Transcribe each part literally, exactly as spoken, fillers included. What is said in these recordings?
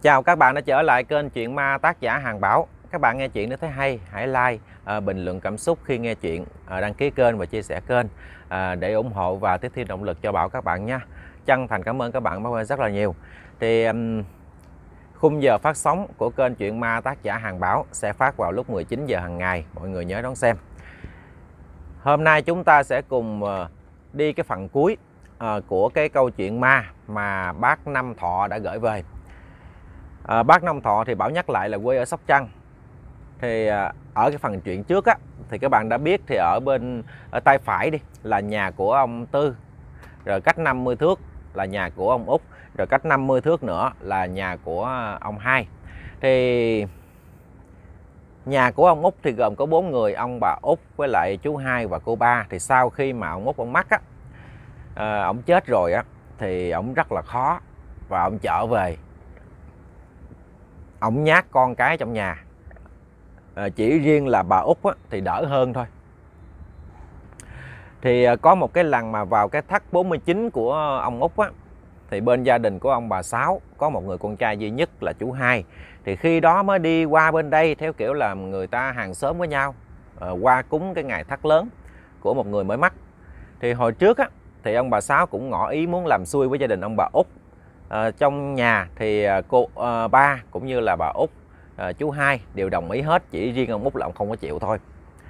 Chào các bạn đã trở lại kênh Chuyện Ma Tác Giả Hàng Bảo. Các bạn nghe chuyện nếu thấy hay, hãy like, à, bình luận cảm xúc khi nghe chuyện, à, đăng ký kênh và chia sẻ kênh à, để ủng hộ và tiếp thêm động lực cho Bảo các bạn nha. Chân thành cảm ơn các bạn Bảo ơi rất là nhiều. Thì um, khung giờ phát sóng của kênh Chuyện Ma Tác Giả Hàng Bảo sẽ phát vào lúc mười chín giờ hàng ngày, mọi người nhớ đón xem. Hôm nay chúng ta sẽ cùng uh, đi cái phần cuối uh, của cái câu chuyện ma mà bác Năm Thọ đã gửi về. À, bác Năm Thọ thì Bảo nhắc lại là quê ở Sóc Trăng. Thì à, ở cái phần chuyện trước á thì các bạn đã biết, thì ở bên ở tay phải đi là nhà của ông Tư, rồi cách năm mươi thước là nhà của ông Út, rồi cách năm mươi thước nữa là nhà của ông Hai. Thì nhà của ông Út thì gồm có bốn người, ông bà Út với lại chú Hai và cô Ba. Thì sau khi mà ông Út ông mất á, à, ông chết rồi á, thì ông rất là khó và ông trở về. Ông nhát con cái trong nhà, à, chỉ riêng là bà Út á, thì đỡ hơn thôi. Thì à, có một cái lần mà vào cái thắt bốn mươi chín của ông Út á, thì bên gia đình của ông bà Sáu có một người con trai duy nhất là chú Hai. Thì khi đó mới đi qua bên đây theo kiểu là người ta hàng xóm với nhau, à, qua cúng cái ngày thắt lớn của một người mới mất. Thì hồi trước á, thì ông bà Sáu cũng ngỏ ý muốn làm xui với gia đình ông bà Út. À, trong nhà thì cô à, Ba cũng như là bà Út, à, chú Hai đều đồng ý hết, chỉ riêng ông Út là ông không có chịu thôi.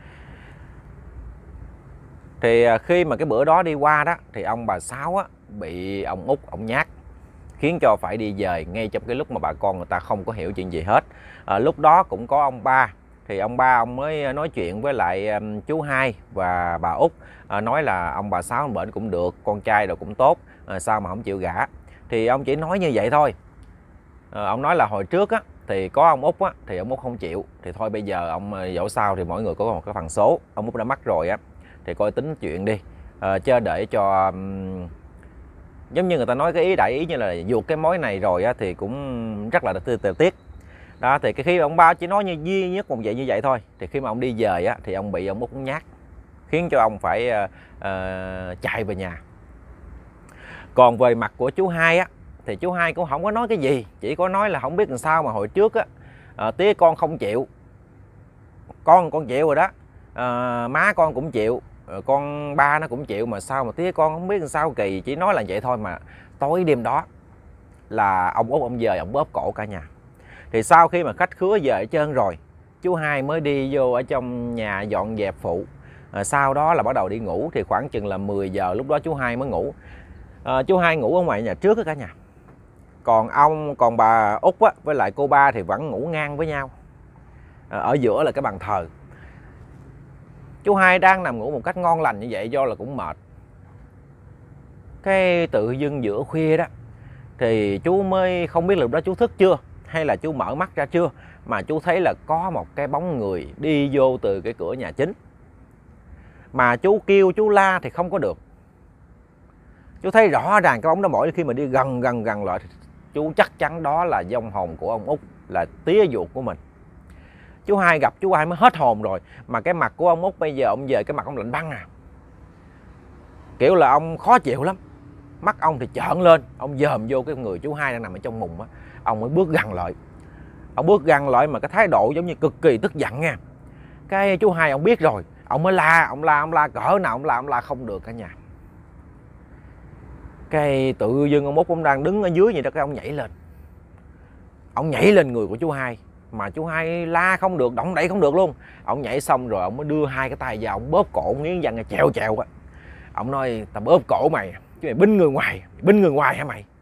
Thì à, khi mà cái bữa đó đi qua đó thì ông bà Sáu á, bị ông Út ông nhát, khiến cho phải đi về ngay trong cái lúc mà bà con người ta không có hiểu chuyện gì hết. À, lúc đó cũng có ông Ba, thì ông Ba ông mới nói chuyện với lại um, chú Hai và bà Út, à, nói là ông bà Sáu bệnh cũng được, con trai rồi cũng tốt, à, sao mà không chịu gả. Thì ông chỉ nói như vậy thôi. À, ông nói là hồi trước á, thì có ông Út á, thì ông Út không chịu. Thì thôi bây giờ ông dẫu sao thì mỗi người có một cái phần số. Ông Út đã mất rồi á, thì coi tính chuyện đi, à, chứ để cho um, giống như người ta nói cái ý đại ý như là vụt cái mối này rồi á, thì cũng rất là tiếc. Đó, thì cái khi ông Ba chỉ nói như duy nhất một vậy như vậy thôi. Thì khi mà ông đi về á, thì ông bị ông Út nhát, khiến cho ông phải uh, uh, chạy về nhà. Còn về mặt của chú Hai á, thì chú Hai cũng không có nói cái gì, chỉ có nói là không biết làm sao mà hồi trước á, à, tía con không chịu, con con chịu rồi đó, à, má con cũng chịu, con ba nó cũng chịu, mà sao mà tía con không biết làm sao kỳ, chỉ nói là vậy thôi. Mà tối đêm đó là ông Út ông về ông bóp cổ cả nhà. Thì sau khi mà khách khứa về hết trơn rồi, chú Hai mới đi vô ở trong nhà dọn dẹp phụ, à, sau đó là bắt đầu đi ngủ. Thì khoảng chừng là mười giờ lúc đó chú Hai mới ngủ. À, chú Hai ngủ ở ngoài nhà trước đó cả nhà. Còn ông còn bà Út á, với lại cô Ba thì vẫn ngủ ngang với nhau. À, ở giữa là cái bàn thờ. Chú Hai đang nằm ngủ một cách ngon lành như vậy do là cũng mệt. Cái tự dưng giữa khuya đó, thì chú mới không biết lúc đó chú thức chưa hay là chú mở mắt ra chưa, mà chú thấy là có một cái bóng người đi vô từ cái cửa nhà chính. Mà chú kêu chú la thì không có được. Chú thấy rõ ràng cái bóng đó, mỗi khi mà đi gần gần gần lại, chú chắc chắn đó là vong hồn của ông Út, là tía ruột của mình. Chú Hai gặp chú Hai mới hết hồn rồi. Mà cái mặt của ông Út bây giờ ông về cái mặt ông lạnh băng à, kiểu là ông khó chịu lắm. Mắt ông thì trợn lên, ông dòm vô cái người chú Hai đang nằm ở trong mùng á. Ông mới bước gần lại. Ông bước gần lại mà cái thái độ giống như cực kỳ tức giận nha. Cái chú Hai ông biết rồi, ông mới la, ông la, ông la cỡ nào ông la, ông la không được cả nhà. Cái tự dưng ông Út cũng đang đứng ở dưới vậy đó, cái ông nhảy lên. Ông nhảy lên người của chú Hai, mà chú Hai la không được, động đậy không được luôn. Ông nhảy xong rồi ông mới đưa hai cái tay vào, ông bóp cổ nghiến răng trèo trèo á. Ông nói tao bóp cổ mày, chứ mày binh người ngoài, binh người ngoài hả mày?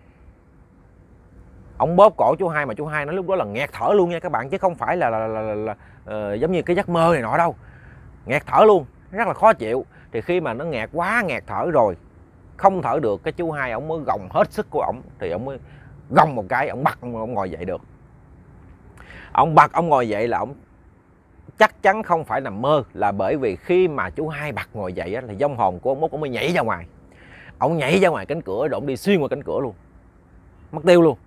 Ông bóp cổ chú Hai mà chú Hai nói lúc đó là nghẹt thở luôn nha các bạn, chứ không phải là, là, là, là, là uh, giống như cái giấc mơ này nọ đâu. Nghẹt thở luôn, rất là khó chịu. Thì khi mà nó nghẹt quá nghẹt thở rồi, không thở được, cái chú Hai ông mới gồng hết sức của ổng, thì ông mới gồng một cái, ông bật ông, ông ngồi dậy được. Ông bật ông ngồi dậy là ông chắc chắn không phải nằm mơ, là bởi vì khi mà chú Hai bật ngồi dậy á, thì vong hồn của ông Út ông mới nhảy ra ngoài. Ông nhảy ra ngoài cánh cửa rồi ông đi xuyên qua cánh cửa luôn, mất tiêu luôn.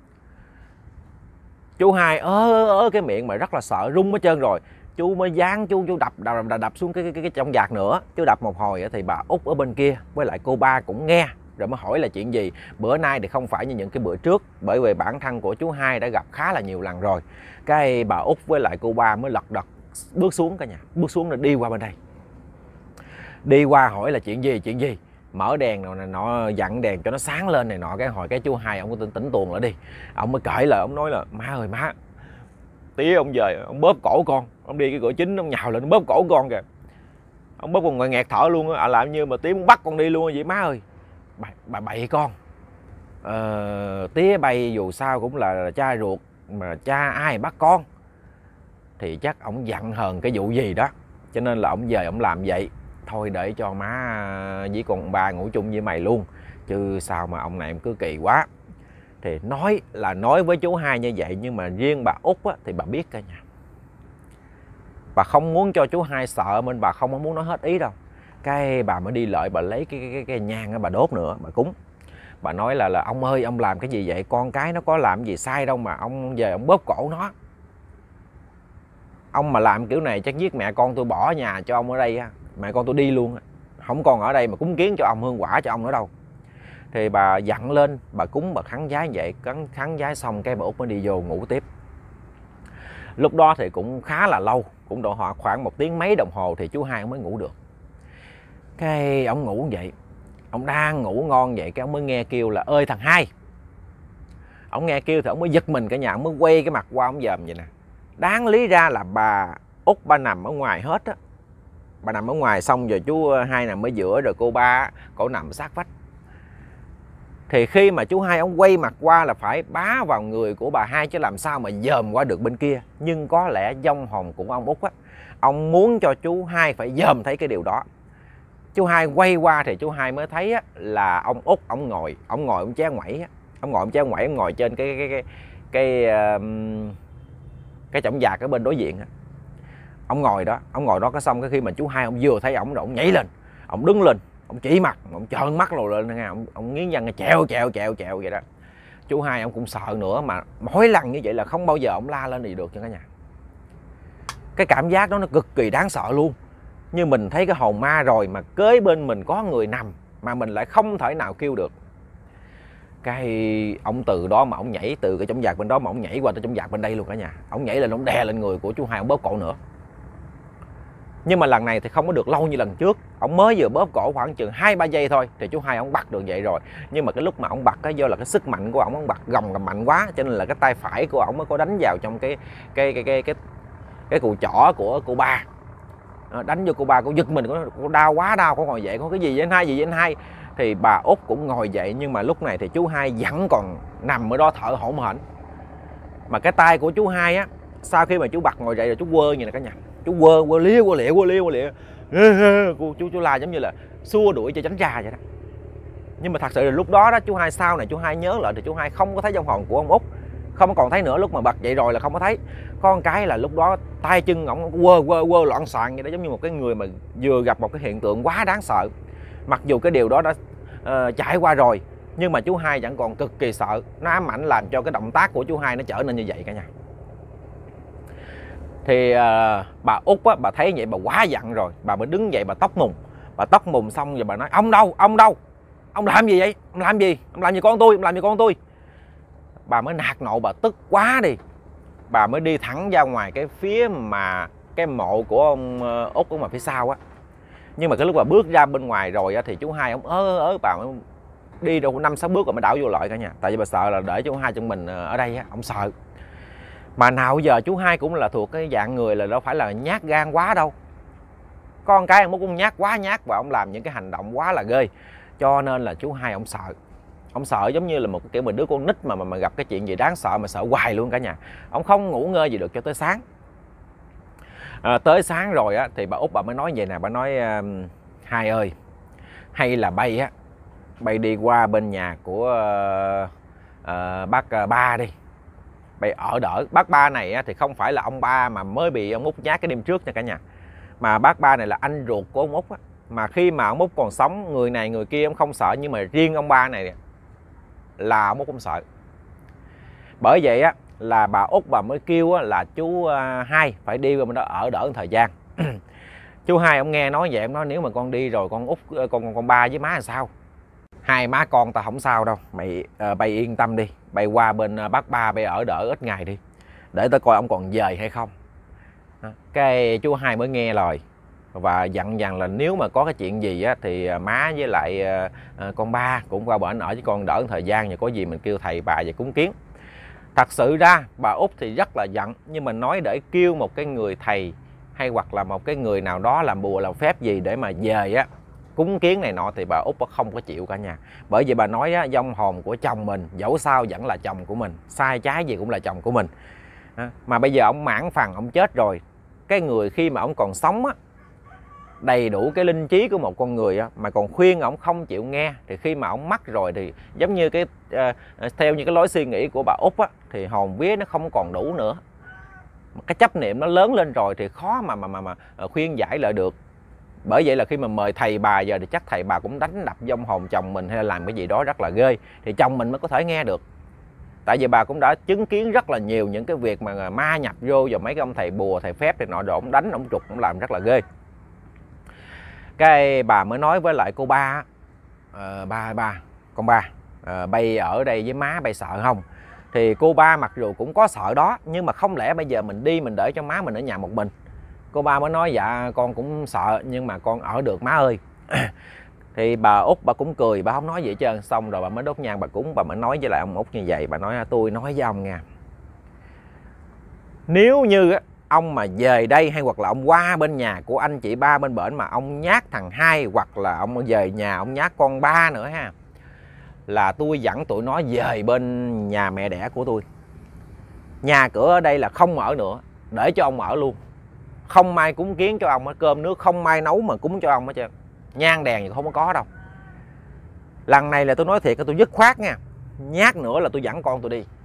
Chú Hai ớ ớ cái miệng mà rất là sợ, rung hết trơn rồi. Chú mới dán chú chú đập đập, đập, đập xuống cái, cái cái trong vạc nữa. Chú đập một hồi thì bà Út ở bên kia với lại cô Ba cũng nghe, rồi mới hỏi là chuyện gì. Bữa nay thì không phải như những cái bữa trước, bởi vì bản thân của chú Hai đã gặp khá là nhiều lần rồi. Cái bà Út với lại cô Ba mới lật đật bước xuống cả nhà, bước xuống rồi đi qua bên đây, đi qua hỏi là chuyện gì chuyện gì, mở đèn rồi này nọ, dặn đèn cho nó sáng lên này nọ. Cái hồi cái chú Hai ông có tỉnh tỉnh tuồng lại đi, ông mới kể lời, ông nói là má ơi má, tía ông về ông bóp cổ con, ông đi cái cửa chính ông nhào lên ông bóp cổ con kìa, ông bóp con ngoài nghẹt thở luôn á, à, làm như mà tía muốn bắt con đi luôn vậy. Má ơi bà, bà bậy con, ờ, tía bay dù sao cũng là, là cha ruột, mà cha ai bắt con, thì chắc ổng giận hờn cái vụ gì đó, cho nên là ổng về ổng làm vậy. Thôi để cho má với con ba ngủ chung với mày luôn, chứ sao mà ông này em cứ kỳ quá. Thì nói là nói với chú Hai như vậy, nhưng mà riêng bà Út á, thì bà biết cả nhà, bà không muốn cho chú Hai sợ nên bà không muốn nói hết ý đâu. Cái bà mới đi lợi bà lấy cái cái, cái, cái nhang á, bà đốt nữa, bà cúng. Bà nói là là ông ơi, ông làm cái gì vậy, con cái nó có làm gì sai đâu mà ông về ông bóp cổ nó. Ông mà làm kiểu này chắc giết mẹ con tôi, bỏ nhà cho ông ở đây á, mẹ con tôi đi luôn á, không còn ở đây mà cúng kiến cho ông, hương quả cho ông nữa đâu. Thì bà dặn lên, bà cúng, bà khấn vái vậy, khấn khấn vái xong cái bà Út mới đi vô ngủ tiếp. Lúc đó thì cũng khá là lâu, cũng độ họ khoảng một tiếng mấy đồng hồ thì chú Hai ông mới ngủ được. Cái ông ngủ vậy, ông đang ngủ ngon vậy, cái ông mới nghe kêu là ơi thằng Hai. Ông nghe kêu thì ông mới giật mình cả nhà, ông mới quay cái mặt qua ông dòm vậy nè. Đáng lý ra là bà Út ba nằm ở ngoài hết á, bà nằm ở ngoài, xong rồi chú Hai nằm ở giữa, rồi cô Ba cổ nằm sát vách. Thì khi mà chú Hai ông quay mặt qua là phải bá vào người của bà Hai, chứ làm sao mà dòm qua được bên kia. Nhưng có lẽ vong hồn của ông Út á, ông muốn cho chú Hai phải dòm thấy cái điều đó. Chú Hai quay qua thì chú Hai mới thấy á, là ông Út ông ngồi, ông ngồi ông chéo ngoảy á, ông ngồi ông chéo ngoảy, ông ngồi trên cái cái cái cái cái, cái chõng dạc ở bên đối diện á. Ông ngồi đó, ông ngồi đó cái xong cái khi mà chú Hai ông vừa thấy ổng rồi ông nhảy lên, ông đứng lên, ông chỉ mặt, ông trợn mắt rồi lên nghe, ông, ông nghiến răng chèo chèo chèo chèo vậy đó. Chú Hai ông cũng sợ nữa, mà mỗi lần như vậy là không bao giờ ông la lên thì được cho cả nhà. Cái cảm giác đó nó cực kỳ đáng sợ luôn. Như mình thấy cái hồn ma rồi mà kế bên mình có người nằm mà mình lại không thể nào kêu được. Cái ông từ đó mà ông nhảy từ cái chõng dạc bên đó mà ông nhảy qua tới chõng dạc bên đây luôn cả nhà. Ông nhảy lên, ông đè lên người của chú Hai, ông bóp cổ nữa. Nhưng mà lần này thì không có được lâu như lần trước. Ông mới vừa bóp cổ khoảng chừng hai ba giây thôi thì chú Hai ông bật được vậy rồi. Nhưng mà cái lúc mà ông bật á, do là cái sức mạnh của ông, ông bật gồng gầm mạnh quá, cho nên là cái tay phải của ông mới có đánh vào trong cái cái cái cái cái cái cùi chỏ của cô Ba. Đánh vô cô Ba, cô giật mình, cô đau quá đau, cô ngồi dậy, có cái gì vậy anh Hai, gì vậy anh Hai. Thì bà Út cũng ngồi dậy, nhưng mà lúc này thì chú Hai vẫn còn nằm ở đó thở hổn hển. Mà cái tay của chú Hai á, sau khi mà chú bật ngồi dậy rồi chú quơ như này cả nhà, chú quơ quơ lia quơ lịa quơ lia quơ lịa, cô chú chú la giống như là xua đuổi cho tránh ra vậy đó. Nhưng mà thật sự là lúc đó đó chú Hai, sau này chú Hai nhớ lại thì chú Hai không có thấy vong hồn của ông Út, không còn thấy nữa. Lúc mà bật dậy rồi là không có thấy. Có một cái là lúc đó tay chân ổng quơ quơ quơ loạn xạ vậy đó, giống như một cái người mà vừa gặp một cái hiện tượng quá đáng sợ. Mặc dù cái điều đó đã uh, trải qua rồi, nhưng mà chú Hai vẫn còn cực kỳ sợ. Nó ám ảnh làm cho cái động tác của chú Hai nó trở nên như vậy cả nhà. Thì uh, bà Út á, bà thấy vậy bà quá giận rồi, bà mới đứng dậy, bà tóc mùng. Bà tóc mùng xong rồi bà nói ông đâu, ông đâu, ông làm gì vậy, ông làm gì, ông làm gì con tôi, ông làm gì con tôi. Bà mới nạt nộ, bà tức quá đi. Bà mới đi thẳng ra ngoài cái phía mà cái mộ của ông Út ở ngoài phía sau á. Nhưng mà cái lúc mà bước ra bên ngoài rồi á, thì chú Hai ông ớ ớ bà mới đi đâu năm sáu bước rồi mới đảo vô lại cả nhà. Tại vì bà sợ là để chú Hai trong mình ở đây á, ông sợ. Mà nào giờ chú Hai cũng là thuộc cái dạng người là đâu phải là nhát gan quá đâu. Con cái ông cũng nhát quá nhát, và ông làm những cái hành động quá là ghê. Cho nên là chú Hai ông sợ. Ông sợ giống như là một cái kiểu mình đứa con nít mà, mà mà gặp cái chuyện gì đáng sợ mà sợ hoài luôn cả nhà. Ông không ngủ ngơi gì được cho tới sáng. À, tới sáng rồi á thì bà Út bà mới nói vậy nè, bà nói Hai ơi, hay là bay á, bay đi qua bên nhà của uh, uh, bác uh, Ba đi, bay ở đỡ. Bác Ba này á, thì không phải là ông Ba mà mới bị ông Út nhát cái đêm trước nha cả nhà, mà bác Ba này là anh ruột của ông Út á. Mà khi mà ông Út còn sống, người này người kia ông không sợ, nhưng mà riêng ông Ba này là ông Út không sợ. Bởi vậy á là bà Út bà mới kêu á, là chú uh, Hai phải đi qua bên đó ở đỡ một thời gian. Chú Hai ông nghe nói vậy, ông nói nếu mà con đi rồi con Út con con, con Ba với má làm sao. hai má con tao không sao đâu, mày uh, bay yên tâm đi, bay qua bên uh, bác ba bay ở đỡ ít ngày đi, để tao coi ông còn về hay không. Đó. Cái chú hai mới nghe lời và dặn dằn là nếu mà có cái chuyện gì á thì má với lại uh, con ba cũng qua bển ở với con đỡ thời gian, và có gì mình kêu thầy bà về cúng kiến. Thật sự ra bà Út thì rất là giận, nhưng mà nói để kêu một cái người thầy hay hoặc là một cái người nào đó làm bùa làm phép gì để mà về á cúng kiến này nọ thì bà Út không có chịu cả nhà. Bởi vì bà nói á, vong hồn của chồng mình dẫu sao vẫn là chồng của mình, sai trái gì cũng là chồng của mình. À, mà bây giờ ông mãn phàn ông chết rồi, cái người khi mà ông còn sống á, đầy đủ cái linh trí của một con người á, mà còn khuyên ông không chịu nghe, thì khi mà ông mất rồi thì giống như cái uh, theo như cái lối suy nghĩ của bà Út á, thì hồn vía nó không còn đủ nữa, cái chấp niệm nó lớn lên rồi thì khó mà mà mà, mà khuyên giải lại được. Bởi vậy là khi mà mời thầy bà giờ thì chắc thầy bà cũng đánh đập vong hồn chồng mình hay là làm cái gì đó rất là ghê, thì chồng mình mới có thể nghe được. Tại vì bà cũng đã chứng kiến rất là nhiều những cái việc mà ma nhập vô vào mấy cái ông thầy bùa thầy phép thì nọ, rồi ông đánh ông trục ông làm rất là ghê. Cái bà mới nói với lại cô ba, à, ba ba con ba à, bay ở đây với má bay sợ không? Thì cô ba mặc dù cũng có sợ đó, nhưng mà không lẽ bây giờ mình đi mình để cho má mình ở nhà một mình. Cô ba mới nói dạ con cũng sợ nhưng mà con ở được má ơi. Thì bà Út bà cũng cười, bà không nói gì hết trơn. Xong rồi bà mới đốt nhang bà cúng, bà mới nói với lại ông Út như vậy. Bà nói tôi nói với ông nha, nếu như ông mà về đây hay hoặc là ông qua bên nhà của anh chị ba bên bển mà ông nhát thằng hai, hoặc là ông về nhà ông nhát con ba nữa ha, là tôi dẫn tụi nó về bên nhà mẹ đẻ của tôi. Nhà cửa ở đây là không ở nữa, để cho ông ở luôn. Không mai cúng kiến cho ông, cơm nước không mai nấu mà cúng cho ông hết trơn, nhang đèn thì không có đâu. Lần này là tôi nói thiệt, tôi dứt khoát nha, nhát nữa là tôi dẫn con tôi đi.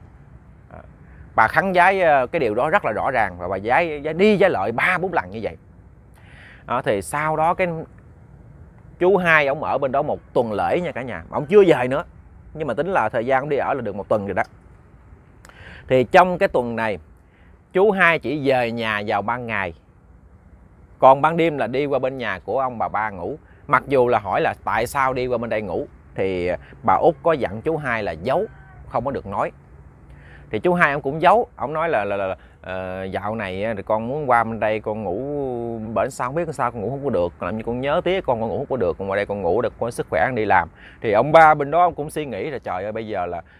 Bà khấn vái cái điều đó rất là rõ ràng, và bà vái, vái đi vái lợi ba bốn lần như vậy. Đó, thì sau đó cái chú hai ông ở bên đó một tuần lễ nha cả nhà, mà ông chưa về nữa, nhưng mà tính là thời gian ông đi ở là được một tuần rồi đó. Thì trong cái tuần này chú hai chỉ về nhà vào ban ngày, còn ban đêm là đi qua bên nhà của ông bà ba ngủ. Mặc dù là hỏi là tại sao đi qua bên đây ngủ, thì bà Út có dặn chú hai là giấu, không có được nói. Thì chú hai ông cũng giấu, ông nói là, là, là, là uh, dạo này thì con muốn qua bên đây con ngủ bển sao không biết sao con ngủ không có được, làm như con nhớ tía con con ngủ không có được, còn ngoài đây con ngủ được có sức khỏe đi làm. Thì ông ba bên đó ông cũng suy nghĩ là trời ơi bây giờ là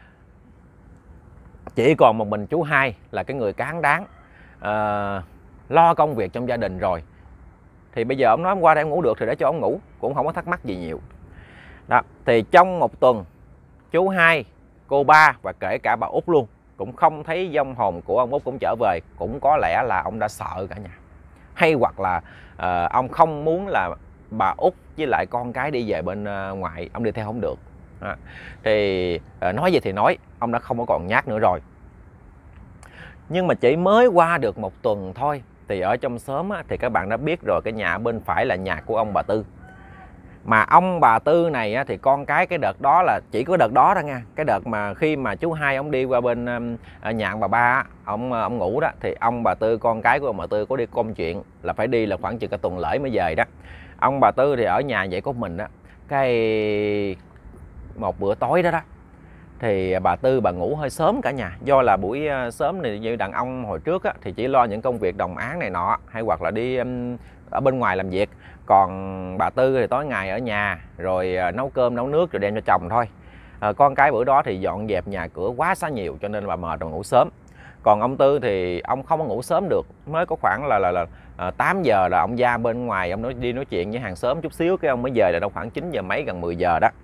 chỉ còn một mình chú hai là cái người cán đáng uh, lo công việc trong gia đình rồi, thì bây giờ ông nói ông qua đây ông ngủ được thì để cho ông ngủ, cũng không có thắc mắc gì nhiều. Đó, thì trong một tuần chú hai, cô ba và kể cả bà Út luôn cũng không thấy vong hồn của ông Út cũng trở về. Cũng có lẽ là ông đã sợ cả nhà, hay hoặc là uh, ông không muốn là bà Út với lại con cái đi về bên uh, ngoại, ông đi theo không được. Đó. Thì uh, nói gì thì nói, ông đã không có còn nhát nữa rồi. Nhưng mà chỉ mới qua được một tuần thôi, thì ở trong xóm á, thì các bạn đã biết rồi, cái nhà bên phải là nhà của ông bà Tư. Mà ông bà Tư này á, thì con cái cái đợt đó là chỉ có đợt đó đó nha. Cái đợt mà khi mà chú hai ông đi qua bên uh, nhà ông bà ba, ông ông ngủ đó, thì ông bà Tư con cái của ông bà Tư có đi công chuyện là phải đi là khoảng chừng cả tuần lễ mới về đó. Ông bà Tư thì ở nhà vậy có mình đó. Cái một bữa tối đó đó, thì bà Tư bà ngủ hơi sớm cả nhà. Do là buổi sớm này như đàn ông hồi trước á, thì chỉ lo những công việc đồng áng này nọ, hay hoặc là đi um, ở bên ngoài làm việc. Còn bà Tư thì tối ngày ở nhà rồi uh, nấu cơm nấu nước rồi đem cho chồng thôi. uh, Con cái bữa đó thì dọn dẹp nhà cửa quá xá nhiều, cho nên bà mệt rồi ngủ sớm. Còn ông Tư thì ông không có ngủ sớm được, mới có khoảng là là, là uh, tám giờ là ông ra bên ngoài ông nói đi nói chuyện với hàng xóm chút xíu, cái ông mới về là đâu khoảng chín giờ mấy gần mười giờ đó.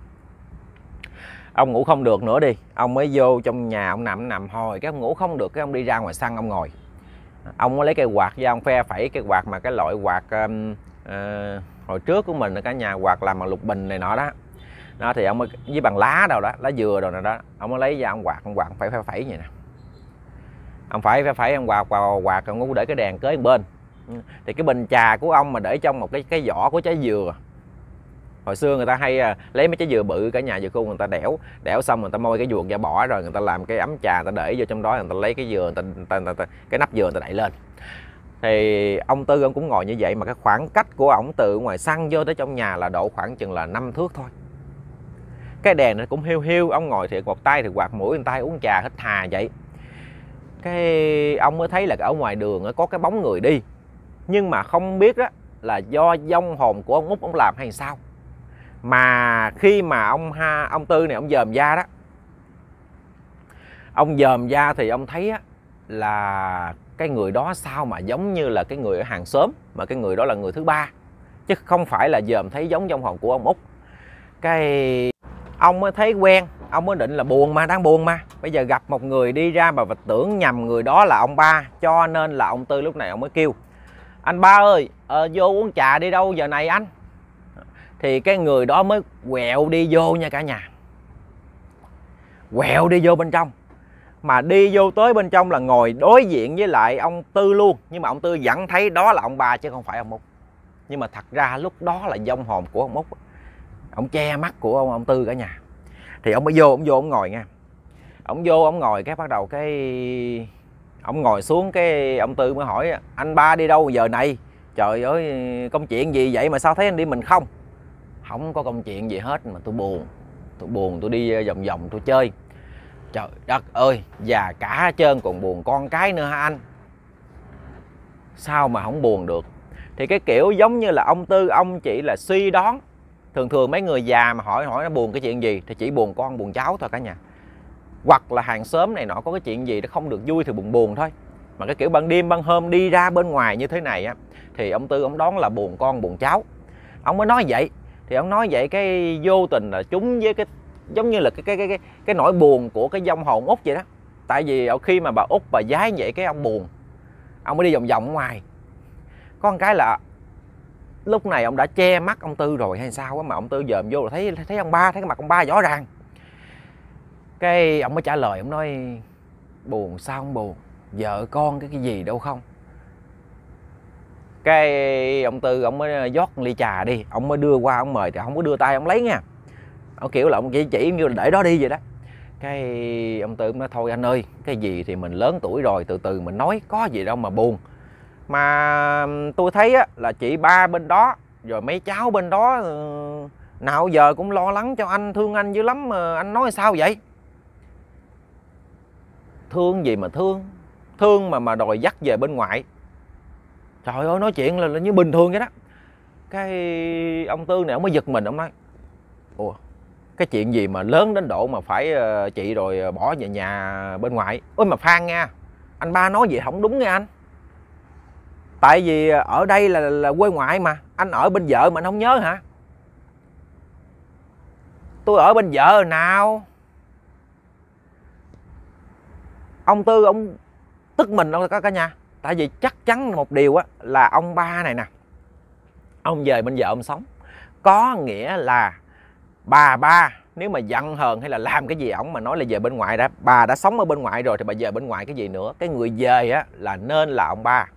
Ông ngủ không được nữa đi, ông mới vô trong nhà ông nằm nằm hồi cái ông ngủ không được, cái ông đi ra ngoài sân ông ngồi. Ông mới lấy cây quạt ra ông phe phẩy cái quạt mà cái loại quạt um, uh, hồi trước của mình ở cả nhà, quạt làm bằng lục bình này nọ đó. Đó thì ông mới với bằng lá đâu đó, lá dừa rồi nè đó, ông mới lấy ra ông quạt, ông quạt phải phe phẩy vậy nè. Ông phải phe phẩy ông quạt vào quạt, ông ngủ để cái đèn kế một bên. Thì cái bình trà của ông mà để trong một cái cái vỏ của trái dừa. Hồi xưa người ta hay lấy mấy trái dừa bự cả nhà dừa khô, người ta đẽo đẽo xong người ta moi cái ruột ra bỏ, rồi người ta làm cái ấm trà, người ta để vô trong đó, người ta lấy cái dừa, người ta, người ta, người ta, cái nắp dừa người ta đậy lên. Thì ông Tư ông cũng ngồi như vậy, mà cái khoảng cách của ổng từ ngoài sân vô tới trong nhà là độ khoảng chừng là năm thước thôi. Cái đèn nó cũng hiu hiu, ông ngồi thì một tay thì quạt mũi, một tay uống trà hít hà vậy. Cái ông mới thấy là ở ngoài đường có cái bóng người đi, nhưng mà không biết đó là do vong hồn của ông Út ông làm hay sao. Mà khi mà ông ha ông Tư này ông dòm da đó, ông dòm da thì ông thấy á, là cái người đó sao mà giống như là cái người ở hàng xóm, mà cái người đó là người thứ ba, chứ không phải là dòm thấy giống vong hồn của ông Út. Cái ông mới thấy quen, ông mới định là buồn mà, đang buồn mà, bây giờ gặp một người đi ra mà vật tưởng nhầm người đó là ông Ba, cho nên là ông Tư lúc này ông mới kêu: anh Ba ơi, ờ, vô uống trà đi đâu giờ này anh. Thì cái người đó mới quẹo đi vô nha cả nhà, quẹo đi vô bên trong. Mà đi vô tới bên trong là ngồi đối diện với lại ông Tư luôn, nhưng mà ông Tư vẫn thấy đó là ông Ba chứ không phải ông Út. Nhưng mà thật ra lúc đó là vong hồn của ông Út, ông che mắt của ông, ông Tư cả nhà. Thì ông mới vô, ông vô ông ngồi nha, ông vô ông ngồi cái bắt đầu cái ông ngồi xuống, cái ông Tư mới hỏi: anh Ba đi đâu giờ này? Trời ơi, công chuyện gì vậy mà sao thấy anh đi mình không? Không có công chuyện gì hết, mà tôi buồn, tôi buồn tôi đi vòng vòng tôi chơi. Trời đất ơi, già cả trơn còn buồn con cái nữa hả anh? Sao mà không buồn được? Thì cái kiểu giống như là ông Tư ông chỉ là suy đoán. Thường thường mấy người già mà hỏi hỏi nó buồn cái chuyện gì thì chỉ buồn con buồn cháu thôi cả nhà. Hoặc là hàng xóm này nọ có cái chuyện gì nó không được vui thì buồn buồn thôi. Mà cái kiểu ban đêm ban hôm đi ra bên ngoài như thế này á, thì ông Tư ông đoán là buồn con buồn cháu. Ông mới nói vậy. Thì ông nói vậy cái vô tình là trúng với cái giống như là cái cái cái cái, cái nỗi buồn của cái vong hồn Út vậy đó. Tại vì khi mà bà Út bà giái vậy cái ông buồn, ông mới đi vòng vòng ngoài. Có một cái là lúc này ông đã che mắt ông Tư rồi hay sao á, mà ông Tư dòm vô rồi thấy thấy ông Ba, thấy cái mặt ông Ba rõ ràng. Cái ông mới trả lời, ông nói: buồn sao không buồn, vợ con cái cái gì đâu không. Cái ông Tư ông mới rót ly trà đi, ông mới đưa qua, ông mời thì không có đưa tay ông lấy nha. Ông kiểu là ông chỉ chỉ như là để đó đi vậy đó. Cái ông Tư nói: thôi anh ơi, cái gì thì mình lớn tuổi rồi, từ từ mình nói, có gì đâu mà buồn. Mà tôi thấy á, là chị Ba bên đó rồi mấy cháu bên đó nào giờ cũng lo lắng cho anh, thương anh dữ lắm, mà anh nói sao vậy? Thương gì mà thương, thương mà mà đòi dắt về bên ngoại. Trời ơi, nói chuyện là, là như bình thường vậy đó. Cái ông Tư này ông mới giật mình, ông nói: ủa, cái chuyện gì mà lớn đến độ mà phải uh, chị rồi bỏ về nhà bên ngoại. Ôi mà Phan nha, anh Ba nói gì không đúng nha anh. Tại vì ở đây là, là quê ngoại mà, anh ở bên vợ mà anh không nhớ hả? Tôi ở bên vợ nào? Ông Tư ông tức mình đâu cả nhà. Tại vì chắc chắn một điều á, là ông Ba này nè, ông về bên vợ ông sống, có nghĩa là bà Ba nếu mà giận hờn hay là làm cái gì ổng mà nói là về bên ngoại đã, bà đã sống ở bên ngoại rồi thì bà về bên ngoại cái gì nữa. Cái người về á là nên là ông Ba.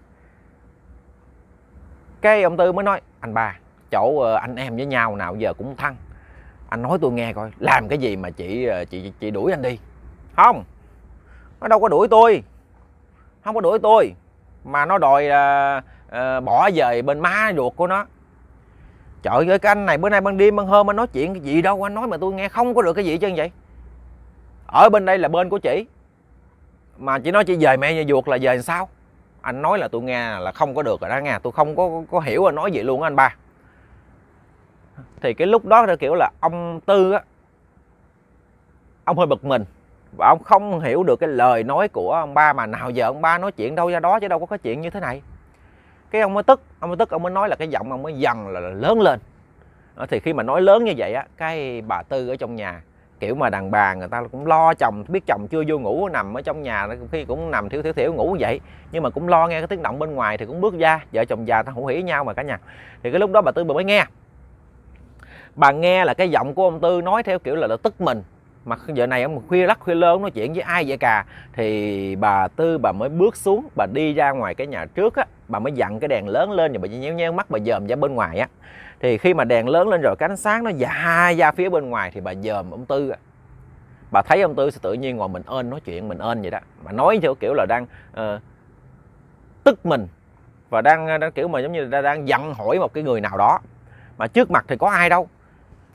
Cái ông Tư mới nói: anh Ba, chỗ anh em với nhau nào giờ cũng thân, anh nói tôi nghe coi, làm cái gì mà chị chị chị đuổi anh đi? Không, nó đâu có đuổi tôi, không có đuổi tôi, mà nó đòi uh, uh, bỏ về bên má ruột của nó. Trời ơi, cái anh này bữa nay ban đêm ban hôm anh nói chuyện cái gì đâu, anh nói mà tôi nghe không có được cái gì chứ vậy. Ở bên đây là bên của chị, mà chị nói chị về mẹ nhà ruột là về làm sao? Anh nói là tôi nghe là không có được rồi đó nghe, tôi không có có hiểu anh nói gì luôn á anh Ba. Thì cái lúc đó kiểu là ông Tư á, ông hơi bực mình và ông không hiểu được cái lời nói của ông Ba, mà nào giờ ông Ba nói chuyện đâu ra đó chứ đâu có cái chuyện như thế này. Cái ông mới tức, ông mới tức ông mới nói là cái giọng ông mới dần là, là lớn lên. Thì khi mà nói lớn như vậy á, cái bà Tư ở trong nhà, kiểu mà đàn bà người ta cũng lo chồng, biết chồng chưa vô ngủ nằm ở trong nhà, khi cũng nằm thiểu thiểu thiểu ngủ vậy, nhưng mà cũng lo nghe cái tiếng động bên ngoài thì cũng bước ra, vợ chồng già ta hữu hỉ nhau mà cả nhà. Thì cái lúc đó bà Tư bà mới nghe, bà nghe là cái giọng của ông Tư nói theo kiểu là, là tức mình, mà giờ này ông khuya lắc khuya lơ nói chuyện với ai vậy cà. Thì bà Tư bà mới bước xuống, bà đi ra ngoài cái nhà trước á, bà mới dặn cái đèn lớn lên rồi bà nhéo nhéo mắt bà dòm ra bên ngoài á. Thì khi mà đèn lớn lên rồi cái ánh sáng nó dạ ra phía bên ngoài thì bà dòm ông Tư á. Bà thấy ông Tư sẽ tự nhiên ngồi mình ên nói chuyện mình ên vậy đó, mà nói theo kiểu là đang uh, tức mình và đang, đang kiểu mà giống như là đang giận hỏi một cái người nào đó, mà trước mặt thì có ai đâu.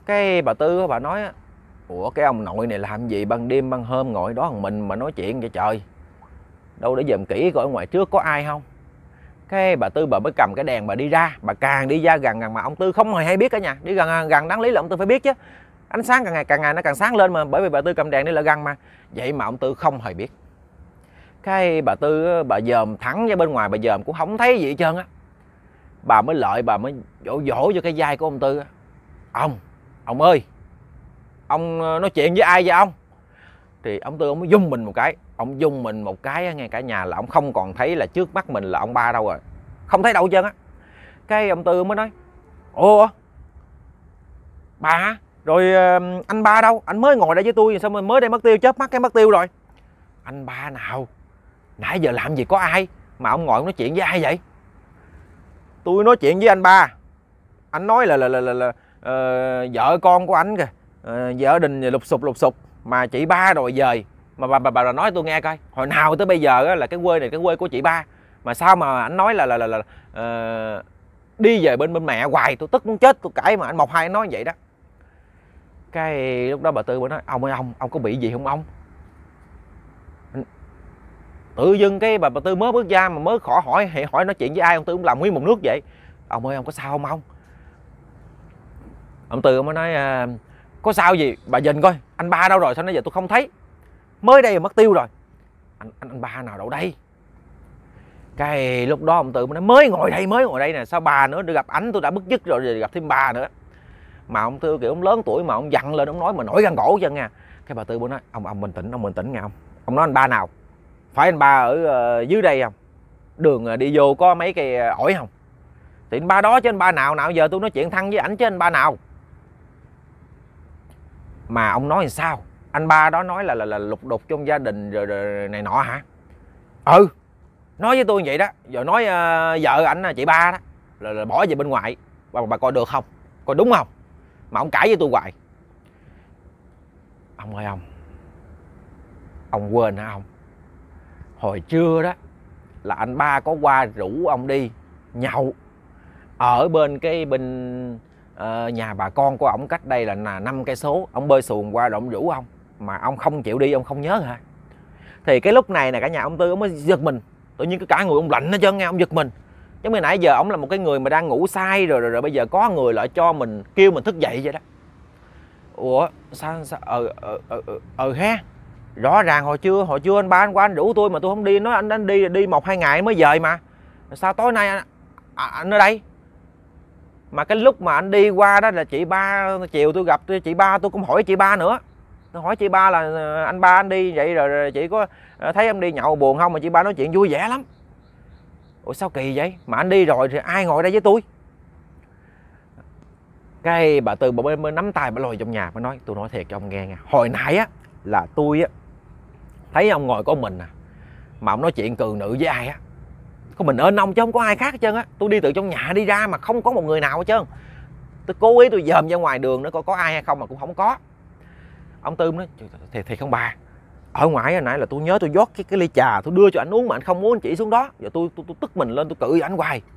Cái bà Tư bà nói: ủa cái ông nội này làm gì ban đêm ban hôm ngồi đó một mình mà nói chuyện vậy trời, đâu để dòm kỹ coi ở ngoài trước có ai không. Cái bà Tư bà mới cầm cái đèn bà đi ra, bà càng đi ra gần gần mà ông Tư không hề hay biết cả nhà. Đi gần gần đáng lý là ông Tư phải biết chứ, ánh sáng càng ngày càng ngày nó càng sáng lên mà, bởi vì bà Tư cầm đèn đi là gần mà. Vậy mà ông Tư không hề biết. Cái bà Tư bà dòm thẳng ra bên ngoài, bà dòm cũng không thấy gì hết trơn á. Bà mới lợi, bà mới vỗ vỗ vô cái vai của ông Tư: ông ông ơi, ông nói chuyện với ai vậy ông? Thì ông Tư ông mới dung mình một cái. Ông dung mình một cái nghe cả nhà là ông không còn thấy là trước mắt mình là ông ba đâu rồi, không thấy đâu hết trơn á. Cái ông Tư mới nói: ủa bà, rồi anh ba đâu? Anh mới ngồi đây với tôi sao mới đây mất tiêu, chớp mắt cái mất tiêu rồi. Anh ba nào? Nãy giờ làm gì có ai mà ông ngồi ông nói chuyện với ai vậy? Tôi nói chuyện với anh ba. Anh nói là là là là, là uh, vợ con của anh kìa, uh, gia đình lục sục lục sục mà chị ba rồi dời. Mà bà bà bà nói tôi nghe coi, hồi nào tới bây giờ á, là cái quê này cái quê của chị ba, mà sao mà anh nói là là là, là uh, đi về bên bên mẹ hoài. Tôi tức muốn chết, tôi cãi mà anh một hai anh nói vậy đó. Cái lúc đó bà Tư bà nói: ông ơi ông, ông có bị gì không ông? Tự dưng cái bà, bà Tư mới bước ra mà mới khỏi hỏi hỏi nói chuyện với ai, ông Tư cũng làm nguyên một nước vậy. Ông ơi ông có sao không ông? Ông Tư mới nói: à, có sao gì bà nhìn coi anh ba đâu rồi, sao nãy giờ tôi không thấy, mới đây mà mất tiêu rồi. Anh anh, anh ba nào đâu đây? Cái lúc đó ông Tư mới nói: mới ngồi đây mới ngồi đây nè, sao bà nữa, được gặp ảnh tôi đã bức dứt rồi, rồi gặp thêm bà nữa. Mà ông Tư kiểu ông lớn tuổi mà ông giận lên, ông nói mà nổi gan cổ chân nha. Cái bà Tư mới nói: ông ông bình tĩnh, ông bình tĩnh nha ông. Ông nói anh ba nào? Phải anh ba ở uh, dưới đây không? Đường uh, đi vô có mấy cây ổi không? Thì anh ba đó chứ anh ba nào nào giờ tôi nói chuyện thăng với ảnh chứ anh ba nào? Mà ông nói làm sao? Anh ba đó nói là là, là lục đục trong gia đình rồi, rồi này nọ hả? Ừ, nói với tôi như vậy đó. Giờ nói uh, vợ ảnh chị ba đó là, là bỏ về bên ngoài. Bà, bà coi được không? Coi đúng không? Mà ông cãi với tôi hoài. Ông ơi ông, ông quên hả ông? Hồi trưa đó là anh ba có qua rủ ông đi nhậu ở bên cái bên uh, nhà bà con của ổng, cách đây là năm cây số. Ông bơi xuồng qua rồi ông rủ ông mà ông không chịu đi, ông không nhớ hả? Thì cái lúc này nè cả nhà, ông Tư ông mới giật mình. Tự nhiên cái cả người ông lạnh hết trơn nghe, ông giật mình. Giống như nãy giờ ông là một cái người mà đang ngủ say rồi, rồi rồi bây giờ có người lại cho mình kêu mình thức dậy vậy đó. Ủa sao sao ờ ờ ờ ờ, ờ ha. Rõ ràng hồi trưa hồi trưa anh ba anh qua anh rủ tôi mà tôi không đi, nói anh anh đi đi một hai ngày mới về mà. Sao tối nay anh, à, anh ở đây? Mà cái lúc mà anh đi qua đó là chị ba, chiều tôi gặp chị ba tôi cũng hỏi chị ba nữa. Tôi hỏi chị ba là anh ba anh đi vậy rồi, rồi chị có thấy em đi nhậu buồn không, mà chị ba nói chuyện vui vẻ lắm. Ủa sao kỳ vậy? Mà anh đi rồi thì ai ngồi đây với tôi? Cái bà Tư bà mới, mới nắm tay bà lôi trong nhà, bà nói: tôi nói thiệt cho ông nghe nha, hồi nãy á là tôi á thấy ông ngồi có mình à, mà ông nói chuyện cường nữ với ai á, có mình ơn ông chứ không có ai khác hết trơn á. Tôi đi từ trong nhà đi ra mà không có một người nào hết trơn. Tôi cố ý tôi dòm ra ngoài đường nữa coi có ai hay không mà cũng không có. Ông Tư nói: thiệt thiệt không bà, ở ngoài hồi nãy là tôi nhớ tôi rót cái, cái ly trà tôi đưa cho anh uống mà anh không uống, anh chỉ xuống đó. Giờ tôi tôi, tôi tức mình lên, tôi cự anh hoài.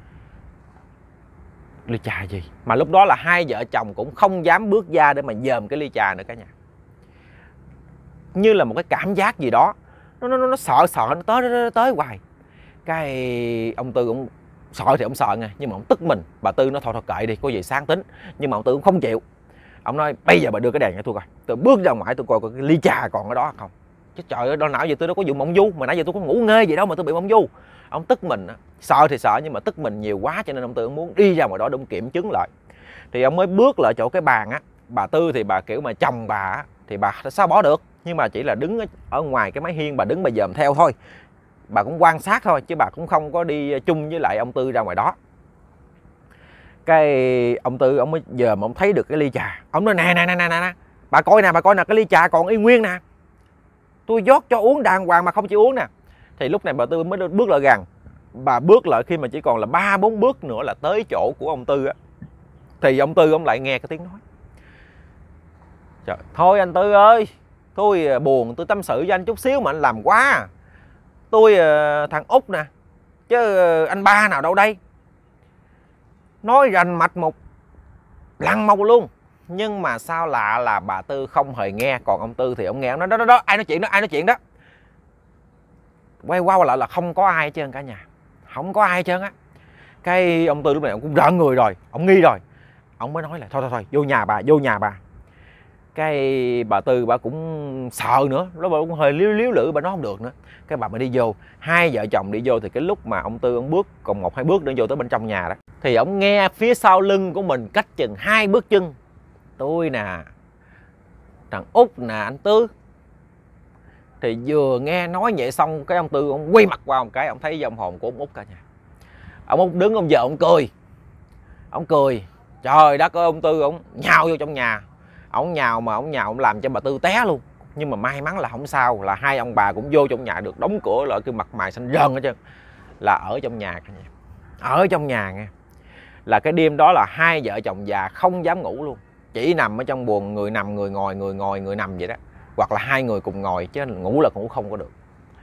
Ly trà gì? Mà lúc đó là hai vợ chồng cũng không dám bước ra để mà dòm cái ly trà nữa cả nhà. Như là một cái cảm giác gì đó nó nó, nó sợ sợ nó tới tới, tới hoài. Cái ông Tư cũng sợ thì ông sợ nha, nhưng mà ông tức mình. Bà Tư nó thôi thôi kệ đi, có gì sáng tính. Nhưng mà ông Tư cũng không chịu. Ông nói: bây giờ bà đưa cái đèn cho tôi coi, tôi bước ra ngoài tôi coi coi cái ly trà còn ở đó không. Chứ trời ơi, đó nào giờ tôi đâu có vụ mộng du, mà nãy giờ tôi có ngủ nghê gì đâu mà tôi bị mộng du. Ông tức mình, sợ thì sợ nhưng mà tức mình nhiều quá cho nên ông Tư muốn đi ra ngoài đó để ông kiểm chứng lại. Thì ông mới bước lại chỗ cái bàn á. Bà Tư thì bà kiểu mà chồng bà á, thì bà sao bỏ được, nhưng mà chỉ là đứng ở ngoài cái mái hiên, bà đứng bà dòm theo thôi, bà cũng quan sát thôi chứ bà cũng không có đi chung với lại ông Tư ra ngoài đó. Cái ông Tư ông mới dòm ông thấy được cái ly trà, ông nói: nè nè nè nè nè, bà coi nè, bà coi nè, cái ly trà còn y nguyên nè, tôi rót cho uống đàng hoàng mà không chịu uống nè. Thì lúc này bà Tư mới bước lại gần. Bà bước lại khi mà chỉ còn là ba bốn bước nữa là tới chỗ của ông Tư á. Thì ông Tư ông lại nghe cái tiếng nói: trời, thôi anh Tư ơi, tôi buồn, tôi tâm sự với anh chút xíu mà anh làm quá. Tôi thằng Út nè, chứ anh ba nào đâu đây. Nói rành mạch một lăn màu luôn. Nhưng mà sao lạ là bà Tư không hề nghe. Còn ông Tư thì ông nghe, ông nói đó đó đó, ai nói chuyện đó, ai nói chuyện đó. Quay qua lại là không có ai hết trơn cả nhà, không có ai hết trơn á. Cái ông Tư lúc này ông cũng rợn người rồi, ông nghi rồi. Ông mới nói là thôi thôi thôi, vô nhà bà, vô nhà bà. Cái bà Tư bà cũng sợ nữa, nó bà cũng hơi liếu liếu lử, bà nói không được nữa. Cái bà mới đi vô, hai vợ chồng đi vô. Thì cái lúc mà ông Tư ông bước còn một hai bước nữa vô tới bên trong nhà đó, thì ông nghe phía sau lưng của mình cách chừng hai bước chân, tôi nè, thằng Út nè, anh Tư. Thì vừa nghe nói vậy xong, cái ông Tư ông quay mặt qua một cái, ông thấy dòng hồn của ông Út cả nhà. Ông Út đứng ông giờ ông cười, ông cười, trời đất ơi, ông Tư ông nhào vô trong nhà. Ông nhào mà ông nhào ông làm cho bà Tư té luôn. Nhưng mà may mắn là không sao, là hai ông bà cũng vô trong nhà được, đóng cửa lại, cái mặt mày xanh rơn hết trơn. Là ở trong nhà cả nhà, ở trong nhà nghe. Là cái đêm đó là hai vợ chồng già không dám ngủ luôn, chỉ nằm ở trong buồng, người nằm người ngồi, người ngồi người nằm vậy đó, hoặc là hai người cùng ngồi, chứ ngủ là ngủ không có được.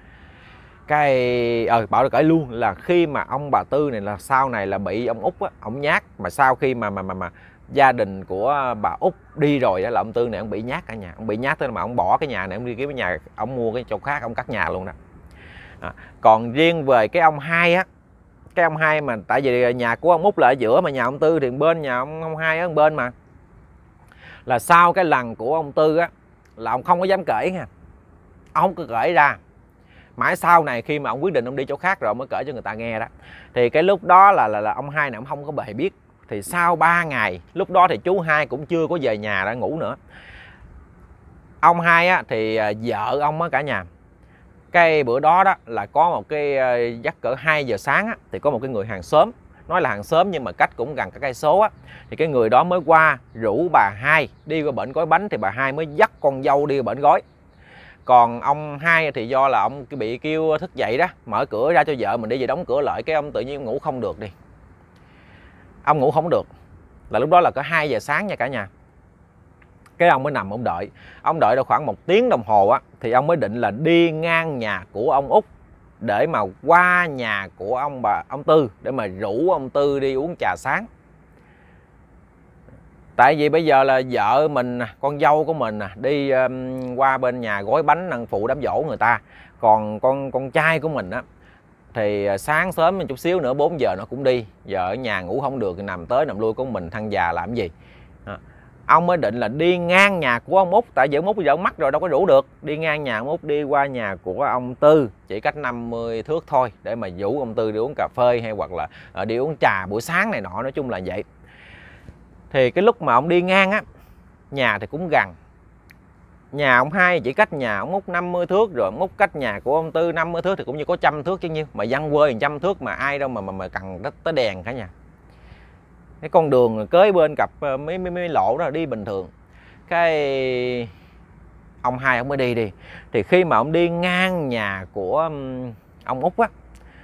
Cái ờ bảo được kể luôn là khi mà ông bà Tư này là sau này là bị ông Út á, ông nhát. Mà sau khi mà mà mà mà gia đình của bà Út đi rồi đó, là ông Tư này ông bị nhát cả nhà. Ông bị nhát tới mà ông bỏ cái nhà này, ông đi kiếm cái nhà, ông mua cái chỗ khác, ông cắt nhà luôn đó. À, còn riêng về cái ông hai á, cái ông hai mà tại vì nhà của ông Út là ở giữa, mà nhà ông Tư thì bên, nhà ông ông hai ở bên mà. Là sau cái lần của ông Tư á, là ông không có dám kể nha, ông cứ kể ra. Mãi sau này khi mà ông quyết định ông đi chỗ khác rồi ông mới kể cho người ta nghe đó. Thì cái lúc đó là là, là ông hai này ông không có hề biết. Thì sau ba ngày, lúc đó thì chú hai cũng chưa có về nhà đã ngủ nữa. Ông hai á, thì vợ ông á cả nhà. Cái bữa đó đó là có một cái giấc cỡ hai giờ sáng á, thì có một cái người hàng xóm, nói là hàng xóm nhưng mà cách cũng gần cả cây số á. Thì cái người đó mới qua rủ bà hai đi qua bển gói bánh, thì bà hai mới dắt con dâu đi qua bển gói. Còn ông hai thì do là ông bị kêu thức dậy đó, mở cửa ra cho vợ mình đi về, đóng cửa lại. Cái ông tự nhiên ngủ không được đi, ông ngủ không được. Là lúc đó là có hai giờ sáng nha cả nhà. Cái ông mới nằm ông đợi, ông đợi được khoảng một tiếng đồng hồ á, thì ông mới định là đi ngang nhà của ông Út để mà qua nhà của ông bà ông Tư, để mà rủ ông Tư đi uống trà sáng. Tại vì bây giờ là vợ mình, con dâu của mình đi um, qua bên nhà gói bánh ăn phụ đám dỗ người ta. Còn con con trai của mình á, thì sáng sớm một chút xíu nữa bốn giờ nó cũng đi. Giờ ở nhà ngủ không được thì nằm tới nằm lui của mình, thằng già làm gì. À, ông mới định là đi ngang nhà của ông Út. Tại vì ông Út bây giờ ông mắc rồi đâu có rủ được. Đi ngang nhà ông Út, đi qua nhà của ông Tư, chỉ cách năm mươi thước thôi, để mà rủ ông Tư đi uống cà phê hay hoặc là đi uống trà buổi sáng này nọ, nói chung là vậy. Thì cái lúc mà ông đi ngang á, nhà thì cũng gần. Nhà ông hai chỉ cách nhà ông Út năm mươi thước, rồi ông Út cách nhà của ông Tư năm mươi thước, thì cũng như có trăm thước chứ nhiêu. Mà dân quê trăm thước mà ai đâu mà mà, mà cần tới đèn cả nhà. Cái con đường kế bên cặp mấy, mấy, mấy lộ đó đi bình thường. Cái ông hai ông mới đi đi. Thì khi mà ông đi ngang nhà của ông Út á,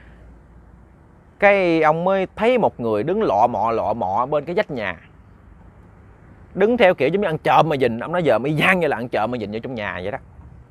cái ông mới thấy một người đứng lọ mọ lọ mọ bên cái vách nhà, đứng theo kiểu giống như ăn trộm mà nhìn. Ông nói giờ mới gian như là ăn trộm mà nhìn vô trong nhà vậy đó.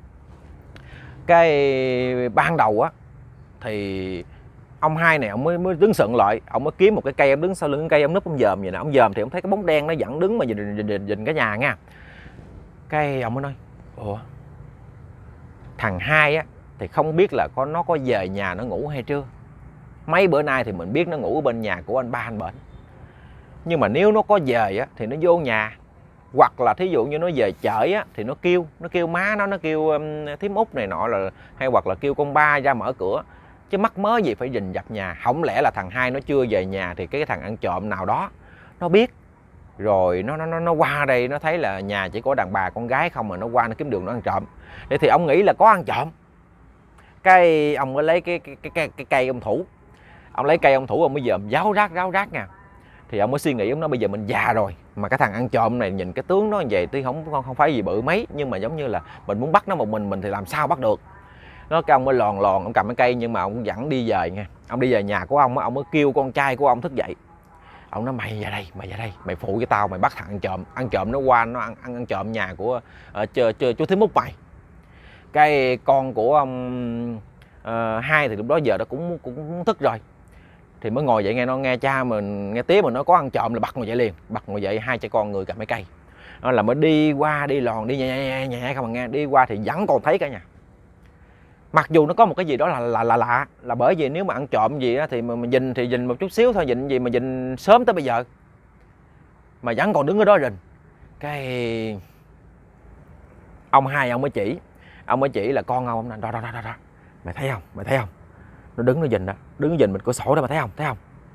Cái ban đầu á, thì ông hai này ông mới, mới đứng sững lại. Ông mới kiếm một cái cây, ông đứng sau lưng cái cây, ông núp ông dòm vậy nè. Ông dòm thì ông thấy cái bóng đen nó vẫn đứng mà nhìn, nhìn, nhìn, nhìn cái nhà nha. Cái ông mới nói, ủa, thằng hai á thì không biết là có nó có về nhà nó ngủ hay chưa. Mấy bữa nay thì mình biết nó ngủ ở bên nhà của anh ba anh bệnh. Nhưng mà nếu nó có về á thì nó vô nhà. Hoặc là thí dụ như nó về chợ á thì nó kêu, nó kêu má nó, nó kêu um, thím Út này nọ, là hay hoặc là kêu con ba ra mở cửa. Chứ mắc mớ gì phải rình rập nhà. Không lẽ là thằng hai nó chưa về nhà thì cái thằng ăn trộm nào đó nó biết. Rồi nó nó nó qua đây nó thấy là nhà chỉ có đàn bà con gái không, mà nó qua nó kiếm đường nó ăn trộm. Để thì ông nghĩ là có ăn trộm. Cái ông mới lấy cái cái cái, cái, cái cây ông thủ. Ông lấy cây ông thủ, ông mới dòm ráo rác ráo rác nha. Thì ông mới suy nghĩ, ông nói bây giờ mình già rồi mà cái thằng ăn trộm này nhìn cái tướng nó như vậy thì không không phải gì bự mấy, nhưng mà giống như là mình muốn bắt nó một mình mình thì làm sao bắt được. Nó cái ông mới lòn lòn ông cầm cái cây, nhưng mà ông vẫn đi về nha. Ông đi về nhà của ông, ông mới kêu con trai của ông thức dậy. Ông nói mày vào đây, mày vào đây, mày phụ với tao, mày bắt thằng ăn trộm. Ăn trộm nó qua nó ăn ăn, ăn trộm nhà của uh, ch, ch, chú thím Út mày. Cái con của ông uh, hai thì lúc đó giờ nó cũng cũng thức rồi. Thì mới ngồi dậy nghe nó nghe cha mình, nghe tía mình nó có ăn trộm là bật ngồi dậy liền. Bật ngồi dậy, hai cha con người cầm cái cây. là mới đi qua đi lòn đi nhẹ nhẹ nhẹ không mà nghe, đi qua thì vẫn còn thấy cả nhà. Mặc dù nó có một cái gì đó là là là lạ, là bởi vì nếu mà ăn trộm gì á, thì mình nhìn thì nhìn một chút xíu thôi, nhìn gì mà nhìn sớm tới bây giờ mà vẫn còn đứng ở đó rình. Cái ông hai ông mới chỉ, ông mới chỉ là con ông, ông đó, đó, đó, đó, đó. Mày thấy không, mày thấy không, nó đứng nó nhìn đó, đứng nhìn mình cửa sổ đó, mày thấy không, thấy không.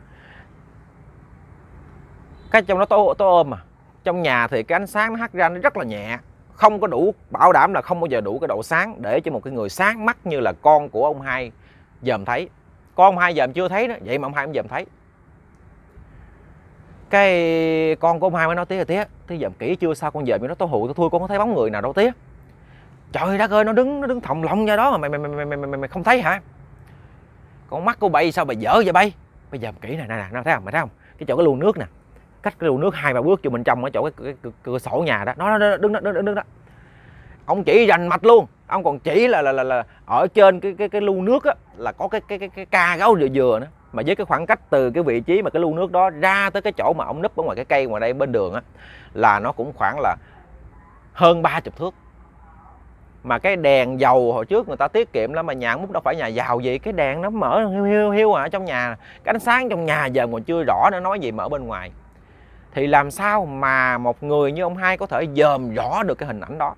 Cái trong đó tối tối ôm mà, trong nhà thì cái ánh sáng nó hắt ra nó rất là nhẹ, không có đủ, bảo đảm là không bao giờ đủ cái độ sáng để cho một cái người sáng mắt như là con của ông hai dòm thấy. Con ông hai dòm chưa thấy đó, vậy mà ông hai cũng dòm thấy. Cái con của ông hai mới nói: tía ơi tía, tía dòm kỹ chưa, sao con dòm như nó tối hù, tôi thui con có thấy bóng người nào đâu tía. Trời đất ơi, nó đứng nó đứng thòng lọng ra đó mà mày mày mày mày, mày, mày không thấy hả? Con mắt của bay sao mày dở vậy bay? Bây giờ kỹ nè, nè nè, thấy không, mày thấy không? Cái chỗ cái luồng nước nè, cách cái luồng nước hai ba bước vô bên trong ở chỗ cái, cái, cái cửa sổ nhà đó, nó nó đứng đó, đứng đứng đó. Ông chỉ rành mạch luôn, ông còn chỉ là là là, là ở trên cái cái cái lu nước á là có cái cái cái cái ca gấu dừa dừa nữa, mà với cái khoảng cách từ cái vị trí mà cái lu nước đó ra tới cái chỗ mà ông núp ở ngoài cái cây ngoài đây bên đường á là nó cũng khoảng là hơn ba chục thước. Mà cái đèn dầu hồi trước người ta tiết kiệm lắm, mà nhà Múc đâu phải nhà giàu gì, cái đèn nó mở hiu hiu hiu ở trong nhà, cái ánh sáng trong nhà giờ còn chưa rõ nữa, nói gì mà ở bên ngoài. Thì làm sao mà một người như ông hai có thể dòm rõ được cái hình ảnh đó,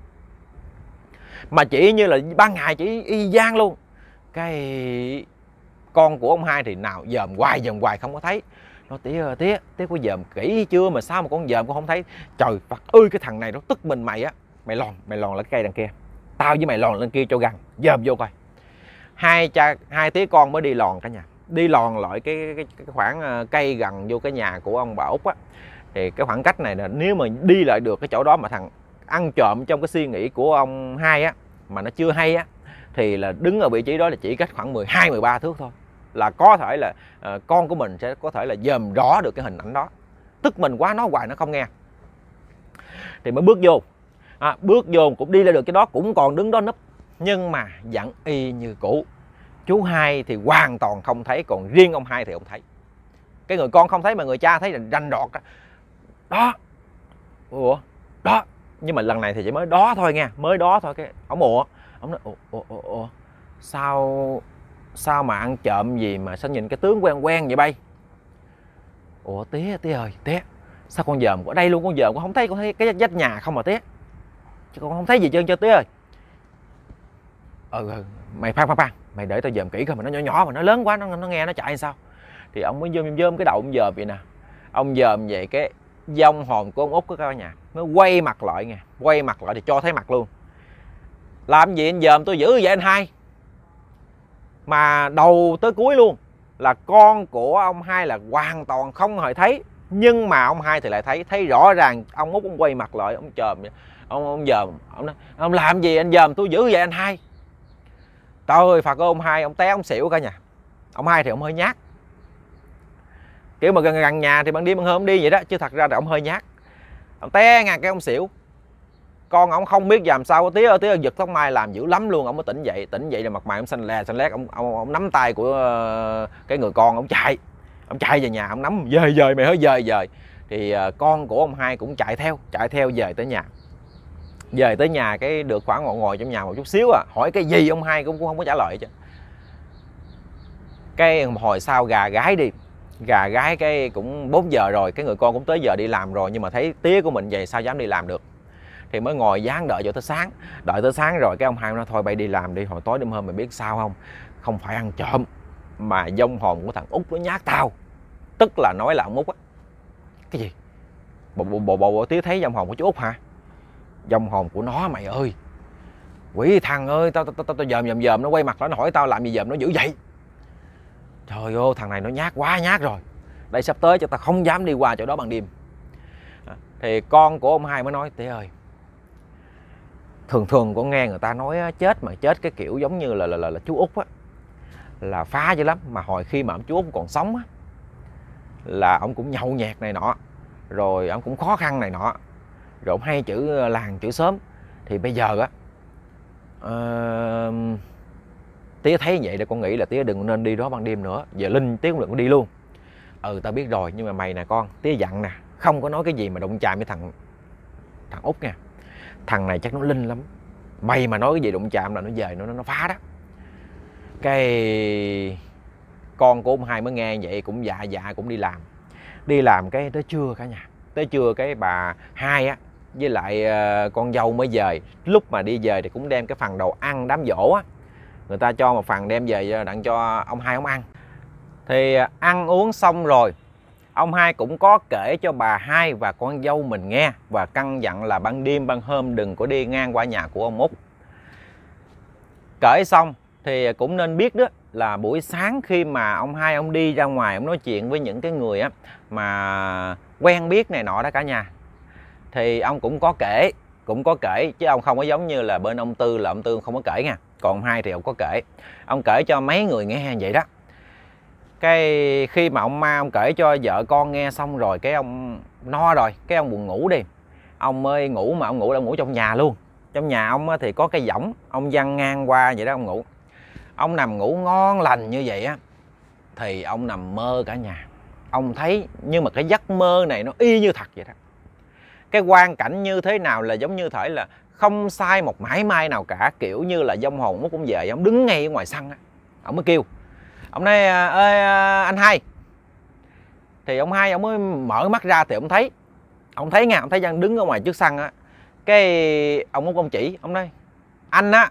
mà chỉ như là ban ngày chỉ y gian luôn. Cái con của ông hai thì nào dòm hoài dòm hoài không có thấy. Nó tía ơi tía, tía có dòm kỹ chưa mà sao mà con dòm con không thấy. Trời Phật ơi, cái thằng này nó tức mình mày á, mày lòn mày lòn lên cây đằng kia, tao với mày lòn lên kia cho gần, dòm vô coi. Hai cha hai tía con mới đi lòn cả nhà, đi lòn lại cái, cái, cái khoảng cây gần vô cái nhà của ông bà Út á. Thì cái khoảng cách này là nếu mà đi lại được cái chỗ đó mà thằng ăn trộm trong cái suy nghĩ của ông hai á mà nó chưa hay á, thì là đứng ở vị trí đó là chỉ cách khoảng mười hai mười ba thước thôi, là có thể là uh, con của mình sẽ có thể là dòm rõ được cái hình ảnh đó. Tức mình quá, nói hoài nó không nghe. Thì mới bước vô, à, bước vô cũng đi ra được cái đó, cũng còn đứng đó núp, nhưng mà vẫn y như cũ. Chú hai thì hoàn toàn không thấy, còn riêng ông hai thì ông thấy. Cái người con không thấy mà người cha thấy là rành rọt đó. Đó, ủa, đó. Nhưng mà lần này thì chỉ mới đó thôi nha, mới đó thôi. Cái ông ủa, ông nói ủa, ủa, ủa, ủa, sao sao mà ăn trộm gì mà sao nhìn cái tướng quen quen vậy bay. Ủa tía, tía ơi tía, sao con dòm ở đây luôn, con dòm con không thấy, con thấy cái vách nhà không mà tía, chứ con không thấy gì trơn cho tía ơi. Ừ, ừ mày khoan khoan khoan, mày để tao dòm kỹ coi, mà nó nhỏ nhỏ mà nó lớn quá, nó nó nghe nó chạy hay sao. Thì ông mới dơm dơm cái đầu ông dòm vậy nè. Ông dòm vậy cái vong hồn của ông Út của các nhà mới quay mặt lại nha, quay mặt lại thì cho thấy mặt luôn. Làm gì anh dòm tôi dữ vậy anh hai? Mà đầu tới cuối luôn là con của ông hai là hoàn toàn không hề thấy, nhưng mà ông hai thì lại thấy, thấy rõ ràng. Ông Út ông quay mặt lại, ông chồm, ông ông dòm, ông nói ông làm gì anh dòm tôi dữ vậy anh hai? Trời ơi Phật ơi, ông hai ông té ông xỉu cả nhà. Ông hai thì ông hơi nhát, kiểu mà gần gần nhà thì ban đêm ban hôm đi vậy đó, chứ thật ra là ông hơi nhát. Ông té ngang cái ông xỉu. Con ông không biết làm sao, tía ơi tía ơi, giật tóc mai làm dữ lắm luôn. Ông mới tỉnh dậy, tỉnh dậy là mặt mày ông xanh lè xanh lét. Ông ông, ông nắm tay của uh, cái người con, ông chạy, ông chạy về nhà, ông nắm dời dời mày hơi dời dời. Thì uh, con của ông hai cũng chạy theo, chạy theo về tới nhà. Về tới nhà cái được khoảng ngồi ngồi trong nhà một chút xíu à, hỏi cái gì ông hai cũng, cũng không có trả lời chứ. Cái hồi sau gà gái đi, gà gái cái cũng bốn giờ rồi, cái người con cũng tới giờ đi làm rồi, nhưng mà thấy tía của mình vậy sao dám đi làm được. Thì mới ngồi dán đợi cho tới sáng. Đợi tới sáng rồi cái ông hai nói thôi bay đi làm đi, hồi tối đêm hôm mày biết sao không, không phải ăn trộm mà vong hồn của thằng Út nó nhát tao. Tức là nói là ông Út á. Cái gì? Bộ bộ bộ, bộ, bộ tía thấy vong hồn của chú Út hả? Vong hồn của nó mày ơi. Quỷ thằng ơi, tao tao tao dòm dòm dòm nó quay mặt nó hỏi tao làm gì dòm nó dữ vậy. Trời ơi, thằng này nó nhát quá nhát rồi. Đây sắp tới cho tao không dám đi qua chỗ đó ban đêm. Thì con của ông hai mới nói tía ơi, thường thường con nghe người ta nói chết mà chết cái kiểu giống như là là, là, là chú Út á, là phá dữ lắm. Mà hồi khi mà ông chú Út còn sống á, là ông cũng nhậu nhẹt này nọ, rồi ông cũng khó khăn này nọ, rồi ông hay chữ làng chữ sớm. Thì bây giờ á, uh, tía thấy vậy để con nghĩ là tía đừng nên đi đó ban đêm nữa. Giờ Linh tía cũng đừng có đi luôn. Ừ tao biết rồi, nhưng mà mày nè con, tía dặn nè, không có nói cái gì mà đụng chạm với thằng thằng Út nha, thằng này chắc nó linh lắm, mày mà nói cái gì đụng chạm là nó về nó nó phá đó. Cái con của ông hai mới nghe vậy cũng dạ dạ cũng đi làm. Đi làm cái tới trưa cả nhà, tới trưa cái bà hai á với lại uh, con dâu mới về. Lúc mà đi về thì cũng đem cái phần đồ ăn đám giỗ á, người ta cho một phần đem về đặng cho ông hai ông ăn. Thì uh, ăn uống xong rồi, ông hai cũng có kể cho bà hai và con dâu mình nghe và căn dặn là ban đêm ban hôm đừng có đi ngang qua nhà của ông Út. Kể xong thì cũng nên biết đó là buổi sáng khi mà ông hai ông đi ra ngoài ông nói chuyện với những cái người á mà quen biết này nọ đó cả nhà, thì ông cũng có kể, cũng có kể chứ ông không có giống như là bên ông Tư là ông Tư không có kể nha. Còn ông hai thì ông có kể, ông kể cho mấy người nghe vậy đó. Cái khi mà ông ma ông kể cho vợ con nghe xong rồi, cái ông no rồi, cái ông buồn ngủ đi, ông mới ngủ. Mà ông ngủ là ngủ trong nhà luôn. Trong nhà ông thì có cái võng, ông văng ngang qua vậy đó ông ngủ. Ông nằm ngủ ngon lành như vậy á, thì ông nằm mơ cả nhà. Ông thấy, nhưng mà cái giấc mơ này nó y như thật vậy đó. Cái quang cảnh như thế nào là giống như thể là không sai một mảy may nào cả, kiểu như là vong hồn Út cũng về. Ông đứng ngay ở ngoài sân á, ông mới kêu, ông nói ê anh hai. Thì ông hai ông mới mở mắt ra thì ông thấy, ông thấy nha, ông thấy Giang đứng ở ngoài trước sân á. Cái ông Út ông chỉ, ông nói anh á,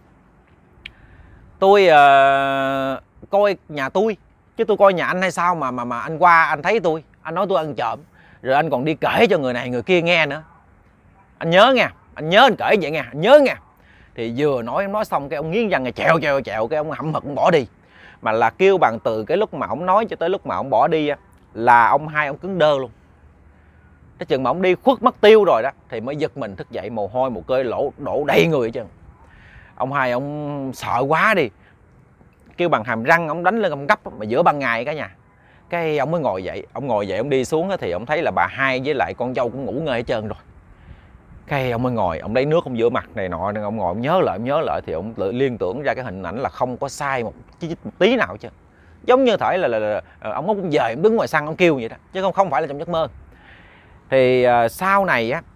tôi uh, coi nhà tôi chứ tôi coi nhà anh hay sao mà mà mà anh qua anh thấy tôi, anh nói tôi ăn trộm, rồi anh còn đi kể cho người này người kia nghe nữa. Anh nhớ nha, anh nhớ anh kể vậy nha, anh nhớ nha. Thì vừa nói nói xong cái ông nghiến răng, chèo chèo chèo, cái ông hậm hực ông bỏ đi. Mà là kêu bằng từ cái lúc mà ông nói cho tới lúc mà ông bỏ đi á, là ông hai ông cứng đơ luôn. Cái chừng mà ông đi khuất mất tiêu rồi đó thì mới giật mình thức dậy, mồ hôi một cơi lỗ đổ đầy người hết trơn. Ông hai ông sợ quá đi, kêu bằng hàm răng ông đánh lên ông gấp mà giữa ban ngày cả nhà. Cái ông mới ngồi dậy, ông ngồi dậy ông đi xuống thì ông thấy là bà hai với lại con dâu cũng ngủ ngơi hết trơn rồi. Cái ông mới ngồi, ông lấy nước ông rửa mặt này nọ, nên ông ngồi ông nhớ lại, ông nhớ lại thì ông liên tưởng ra cái hình ảnh là không có sai một, một tí nào chứ. Giống như thể là, là, là, là ông Út cũng về, ông đứng ngoài sân ông kêu vậy đó, chứ không không phải là trong giấc mơ. Thì uh, sau này á,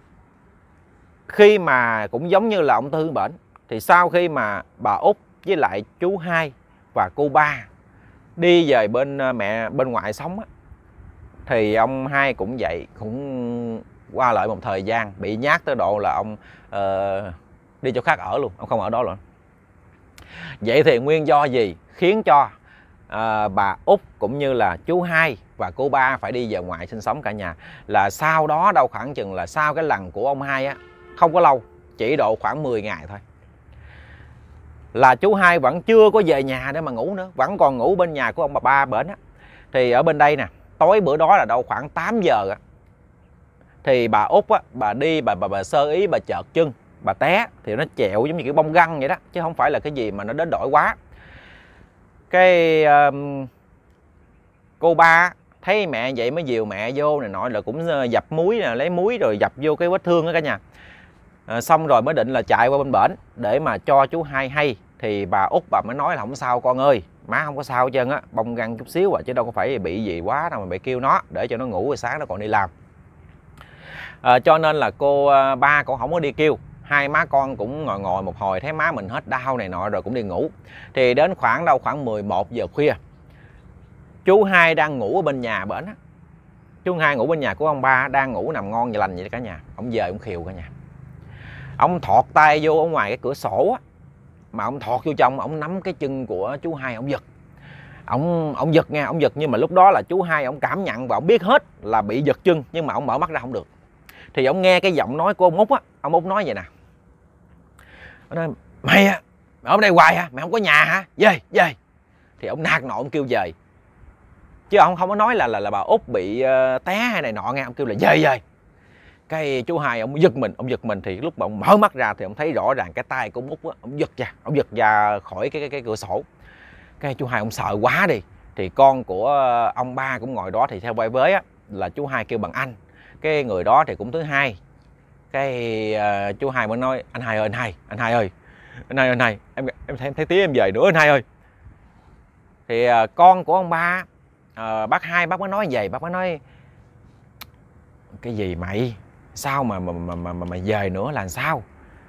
khi mà cũng giống như là ông Tư bệnh, thì sau khi mà bà Út với lại chú hai và cô ba đi về bên mẹ bên ngoại sống á, thì ông hai cũng vậy, cũng qua lại một thời gian bị nhát tới độ là ông uh, đi chỗ khác ở luôn, ông không ở đó nữa. Vậy thì nguyên do gì khiến cho uh, bà Út cũng như là chú hai và cô ba phải đi về ngoại sinh sống cả nhà? Là sau đó đâu khoảng chừng là sau cái lần của ông hai á, không có lâu, chỉ độ khoảng mười ngày thôi, là chú hai vẫn chưa có về nhà để mà ngủ nữa, vẫn còn ngủ bên nhà của ông bà ba bển á. Thì ở bên đây nè, tối bữa đó là đâu khoảng tám giờ á, thì bà Út á, bà đi bà, bà bà sơ ý, bà chợt chân, bà té, thì nó chẹo giống như cái bông găng vậy đó, chứ không phải là cái gì mà nó đến đổi quá. Cái um, cô ba thấy mẹ vậy mới dìu mẹ vô này nọ, là cũng dập muối nè, lấy muối rồi dập vô cái vết thương đó cả nhà. À, xong rồi mới định là chạy qua bên bển để mà cho chú hai hay. Thì bà Út bà mới nói là không sao con ơi, má không có sao hết trơn á, bông găng chút xíu à, chứ đâu có phải bị gì quá đâu mà bị kêu nó để cho nó ngủ rồi sáng nó còn đi làm. À, cho nên là cô ba cũng không có đi kêu, hai má con cũng ngồi ngồi một hồi, thấy má mình hết đau này nọ rồi cũng đi ngủ. Thì đến khoảng đâu khoảng mười một giờ khuya, chú hai đang ngủ ở bên nhà bển á, chú hai ngủ bên nhà của ông ba, đang ngủ nằm ngon và lành vậy đó cả nhà. Ông về ông khều cả nhà, ông thọt tay vô ở ngoài cái cửa sổ á, mà ông thọt vô trong, ông nắm cái chân của chú hai, ông giật, ông ông giật nha, ông giật. Nhưng mà lúc đó là chú hai ông cảm nhận và ông biết hết là bị giật chân, nhưng mà ông mở mắt ra không được. Thì ông nghe cái giọng nói của ông Út á, ông Út nói vậy nè, ông nói mày á, mày ở đây hoài hả, mày không có nhà hả, về về. Thì ông nạt nộ ông kêu về, chứ ông không có nói là là, là bà Út bị uh, té hay này nọ nghe, ông kêu là về về. Cái chú hai ông giật mình, ông giật mình thì lúc mà ông mở mắt ra thì ông thấy rõ ràng cái tay của ông Út á, ông giật ra, ông giật ra khỏi cái cái, cái cửa sổ. Cái chú hai ông sợ quá đi, thì con của ông ba cũng ngồi đó, thì theo vai với á là chú hai kêu bằng anh. Cái người đó thì cũng thứ hai. Cái uh, chú hai mới nói anh hai ơi, anh hai anh hai ơi anh hai anh hai em em thấy, em thấy tí em về nữa anh hai ơi. Thì uh, con của ông ba, uh, bác hai bác mới nói vậy, bác mới nói cái gì mày, sao mà mà mà mà, mà, mà dời nữa là sao?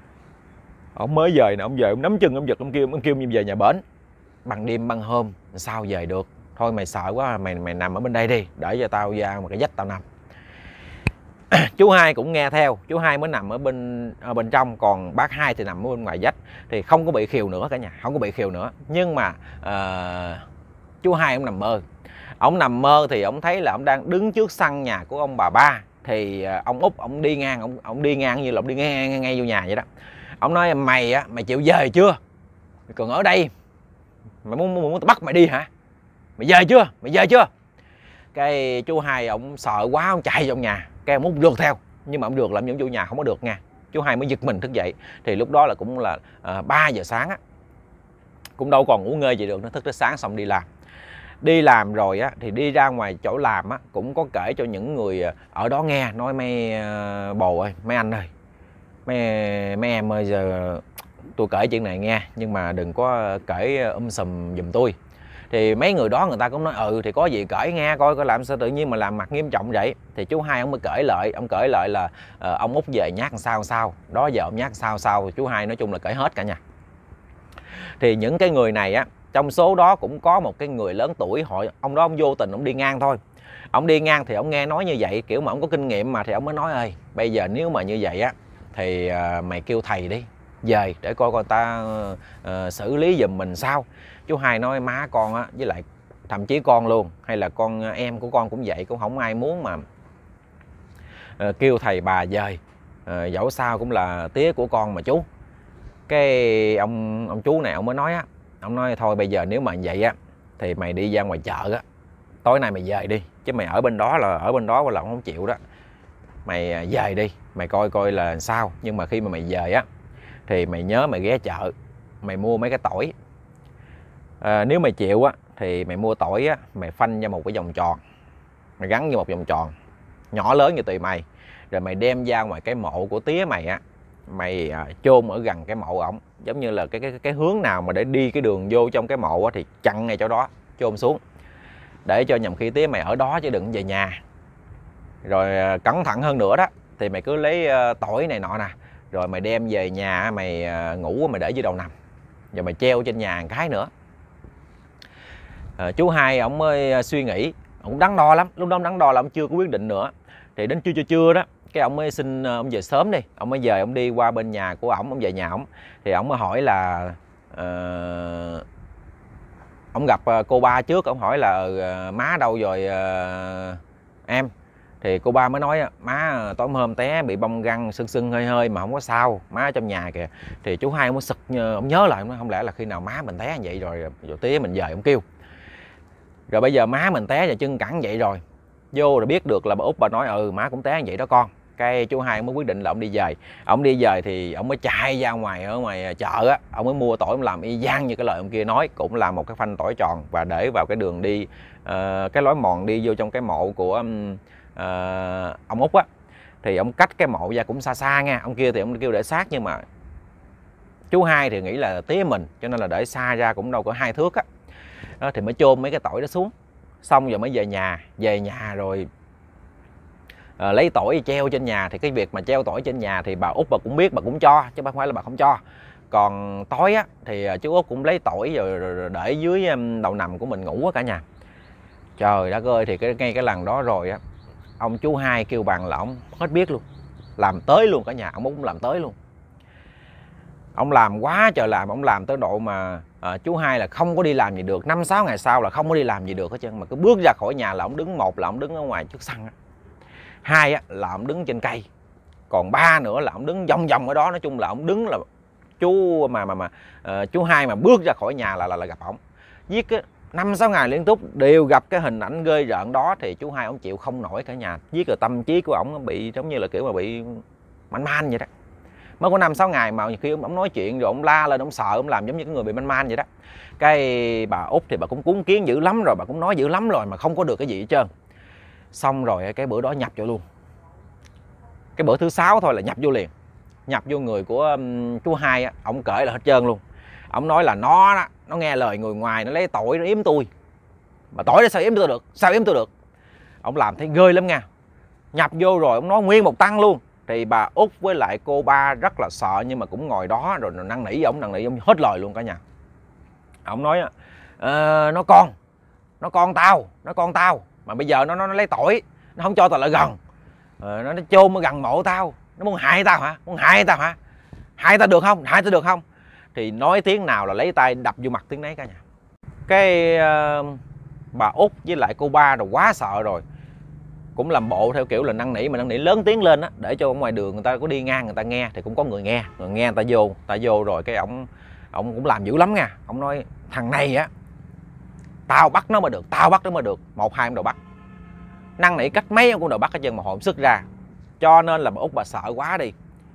Ông mới dời nè, ông về ông nắm chân ông giật, ông kêu ông kêu như về nhà bển bằng đêm bằng hôm, sao về được? Thôi mày sợ quá, mày mày nằm ở bên đây đi, để cho tao ra mà cái dách tao nằm. Chú Hai cũng nghe theo, chú Hai mới nằm ở bên ở bên trong, còn bác Hai thì nằm ở bên ngoài dách, thì không có bị khiều nữa cả nhà, không có bị khiều nữa. Nhưng mà uh, chú Hai ông nằm mơ, ông nằm mơ thì ông thấy là ông đang đứng trước sân nhà của ông bà Ba, thì uh, ông Út ông đi ngang, ông ông đi ngang như là ông đi ngang ngay, ngay vô nhà vậy đó. Ông nói mày á, mày chịu về chưa? Mày còn ở đây mày muốn muốn, muốn bắt mày đi hả? Mày về chưa? Mày về chưa? Cái chú Hai ông sợ quá, ông chạy trong nhà, cái ông Út rượt theo, nhưng mà ông rượt làm những chủ nhà không có được nha. Chú Hai mới giật mình thức dậy, thì lúc đó là cũng là uh, ba giờ sáng á, cũng đâu còn ngủ ngơi gì được, nó thức tới sáng xong đi làm. Đi làm rồi á thì đi ra ngoài chỗ làm á, cũng có kể cho những người ở đó nghe, nói mấy uh, bồ ơi, mấy anh ơi, mấy mấy em ơi, giờ tôi kể chuyện này nghe, nhưng mà đừng có kể um sùm giùm tôi. Thì mấy người đó người ta cũng nói ừ thì có gì kể nghe coi, coi làm sao tự nhiên mà làm mặt nghiêm trọng vậy. Thì chú Hai ông mới kể lại, ông kể lại là uh, ông Út về nhát sao sao, đó giờ ông nhát sao sao. Chú Hai nói chung là kể hết cả nhà. Thì những cái người này á, trong số đó cũng có một cái người lớn tuổi, họ ông đó ông vô tình ông đi ngang thôi. Ông đi ngang thì ông nghe nói như vậy, kiểu mà ông có kinh nghiệm mà, thì ông mới nói ơi bây giờ nếu mà như vậy á thì uh, mày kêu thầy đi về để coi coi ta uh, xử lý giùm mình sao. Chú Hai nói má con á, với lại thậm chí con luôn, hay là con em của con cũng vậy, cũng không ai muốn mà uh, kêu thầy bà về, uh, dẫu sao cũng là tía của con mà chú. Cái ông ông chú này ông mới nói á, ông nói thôi bây giờ nếu mà vậy á thì mày đi ra ngoài chợ á, tối nay mày về đi, chứ mày ở bên đó là ở bên đó là không chịu đó. Mày về đi, mày coi coi là sao, nhưng mà khi mà mày về á thì mày nhớ mày ghé chợ, mày mua mấy cái tỏi. À, nếu mày chịu á thì mày mua tỏi á, mày phanh ra một cái vòng tròn, mày gắn vô một vòng tròn nhỏ lớn như tùy mày, rồi mày đem ra ngoài cái mộ của tía mày á, mày à, chôn ở gần cái mộ ổng, giống như là cái cái cái hướng nào mà để đi cái đường vô trong cái mộ á, thì chặn ngay chỗ đó chôn xuống, để cho nhằm khi tía mày ở đó chứ đừng về nhà. Rồi à, cẩn thận hơn nữa đó thì mày cứ lấy à, tỏi này nọ nè, rồi mày đem về nhà, mày à, ngủ mày để dưới đầu nằm, rồi mày treo trên nhà một cái nữa. À, chú Hai ông mới suy nghĩ, ông đắn đo lắm, lúc đó ông đắn đo là ông chưa có quyết định nữa. Thì đến trưa trưa trưa đó, cái ông mới xin ông về sớm đi, ông mới về, ông đi qua bên nhà của ổng, ông về nhà ổng, thì ổng mới hỏi là uh, ông gặp cô ba trước, ông hỏi là uh, má đâu rồi uh, em. Thì cô ba mới nói má tối hôm té bị bong găng sưng sưng hơi hơi mà không có sao, má ở trong nhà kìa. Thì chú Hai ông mới sực, ông nhớ lại, ông nói không lẽ là khi nào má mình té như vậy rồi rồi tía mình về ông kêu, rồi bây giờ má mình té và chân cẳng vậy rồi, vô rồi biết được là bà Út bà nói ừ má cũng té như vậy đó con. Cái chú Hai mới quyết định là ông đi về. Ông đi về thì ông mới chạy ra ngoài ở ngoài chợ á, ông mới mua tỏi, ông làm y chang như cái lời ông kia nói, cũng là một cái phanh tỏi tròn và để vào cái đường đi, uh, cái lối mòn đi vô trong cái mộ của um, uh, ông Út á. Thì ông cách cái mộ ra cũng xa xa nha, ông kia thì ông kêu để sát, nhưng mà chú Hai thì nghĩ là tía mình, cho nên là để xa ra cũng đâu có hai thước á. Đó, thì mới chôn mấy cái tỏi đó xuống, xong rồi mới về nhà. Về nhà rồi à, lấy tỏi treo trên nhà. Thì cái việc mà treo tỏi trên nhà thì bà Út bà cũng biết, bà cũng cho, chứ không phải là bà không cho. Còn tối á thì chú Út cũng lấy tỏi rồi, rồi, rồi để dưới đầu nằm của mình ngủ á cả nhà. Trời đất ơi, thì cái ngay cái lần đó rồi á, ông chú Hai kêu bằng là ông hết biết luôn, làm tới luôn cả nhà. Ông Út cũng làm tới luôn, ông làm quá trời làm, ông làm tới độ mà à, chú Hai là không có đi làm gì được, năm sáu ngày sau là không có đi làm gì được hết trơn. Mà cứ bước ra khỏi nhà là ông đứng, một là ông đứng ở ngoài trước sân á, hai á là ông đứng trên cây, còn ba nữa là ông đứng vòng vòng ở đó. Nói chung là ông đứng là chú mà mà mà uh, chú Hai mà bước ra khỏi nhà là là, là gặp ổng. Viết năm sáu ngày liên tục đều gặp cái hình ảnh ghê rợn đó, thì chú Hai ông chịu không nổi cả nhà. Viết rồi tâm trí của ổng bị giống như là kiểu mà bị manh man vậy đó. Mới có năm sáu ngày mà khi ông nói chuyện rồi ông la lên, ông sợ, ông làm giống như cái người bị manh man vậy đó. Cái bà Út thì bà cũng cúng kiến dữ lắm rồi, bà cũng nói dữ lắm rồi mà không có được cái gì hết trơn. Xong rồi cái bữa đó nhập vô luôn, cái bữa thứ sáu thôi là nhập vô liền, nhập vô người của um, chú Hai á. Ông kể là hết trơn luôn. Ông nói là nó đó, nó nghe lời người ngoài, nó lấy tỏi nó yếm tôi. Mà tỏi đó sao yếm tôi được, sao yếm tôi được. Ông làm thấy ghê lắm nha. Nhập vô rồi ông nói nguyên một tăng luôn, Thì bà Út với lại cô ba rất là sợ, nhưng mà cũng ngồi đó rồi năn nỉ ổng, năn nỉ ổng hết lời luôn cả nhà. Ổng nói ờ, nó con nó con tao nó con tao mà bây giờ nó nó, nó lấy tội, nó không cho tao lại gần, ờ, nó, nó chôn ở gần mộ tao, nó muốn hại tao hả, muốn hại tao hả, hại tao được không, hại tao được không. Thì nói tiếng nào là lấy tay đập vô mặt tiếng đấy cả nhà. Cái uh, bà Út với lại cô ba rồi quá sợ rồi, cũng làm bộ theo kiểu là năn nỉ, mà năn nỉ lớn tiếng lên á, để cho ở ngoài đường người ta có đi ngang người ta nghe, thì cũng có người nghe, người nghe người ta vô, người ta vô rồi cái ổng ổng cũng làm dữ lắm nha. Ổng nói thằng này á, tao bắt nó mới được, tao bắt nó mới được, một hai ông đầu bắt, năn nỉ cách mấy ông cũng đầu bắt hết trơn mà hồi sức ra. Cho nên là bà Út bà sợ quá đi.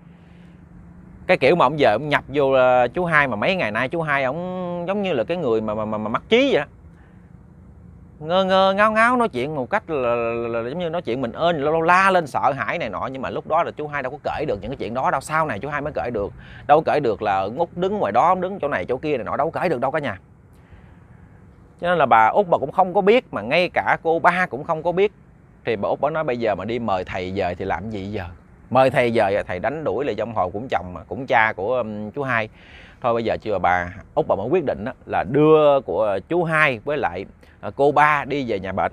Cái kiểu mà ông về ông nhập vô uh, chú Hai, mà mấy ngày nay chú Hai ổng giống như là cái người mà mà, mà, mà mắc trí vậy đó, ngơ ngơ ngáo ngáo nói chuyện một cách là, là, là, là giống như nói chuyện mình ơn, lâu lâu la lên sợ hãi này nọ. Nhưng mà lúc đó là chú Hai đâu có kể được những cái chuyện đó đâu, sau này chú Hai mới kể được. Đâu có kể được là Út đứng ngoài đó, đứng chỗ này chỗ kia này nọ, đâu có kể được đâu cả nhà. Cho nên là bà Út bà cũng không có biết, mà ngay cả cô ba cũng không có biết. Thì bà Út bà nói bây giờ mà đi mời thầy về thì làm gì giờ, mời thầy về thầy đánh đuổi là dông hồn cũng chồng mà cũng cha của um, chú Hai. Thôi bây giờ chưa, bà Út bà mới quyết định đó, là đưa của chú Hai với lại uh, cô ba đi về nhà bệnh,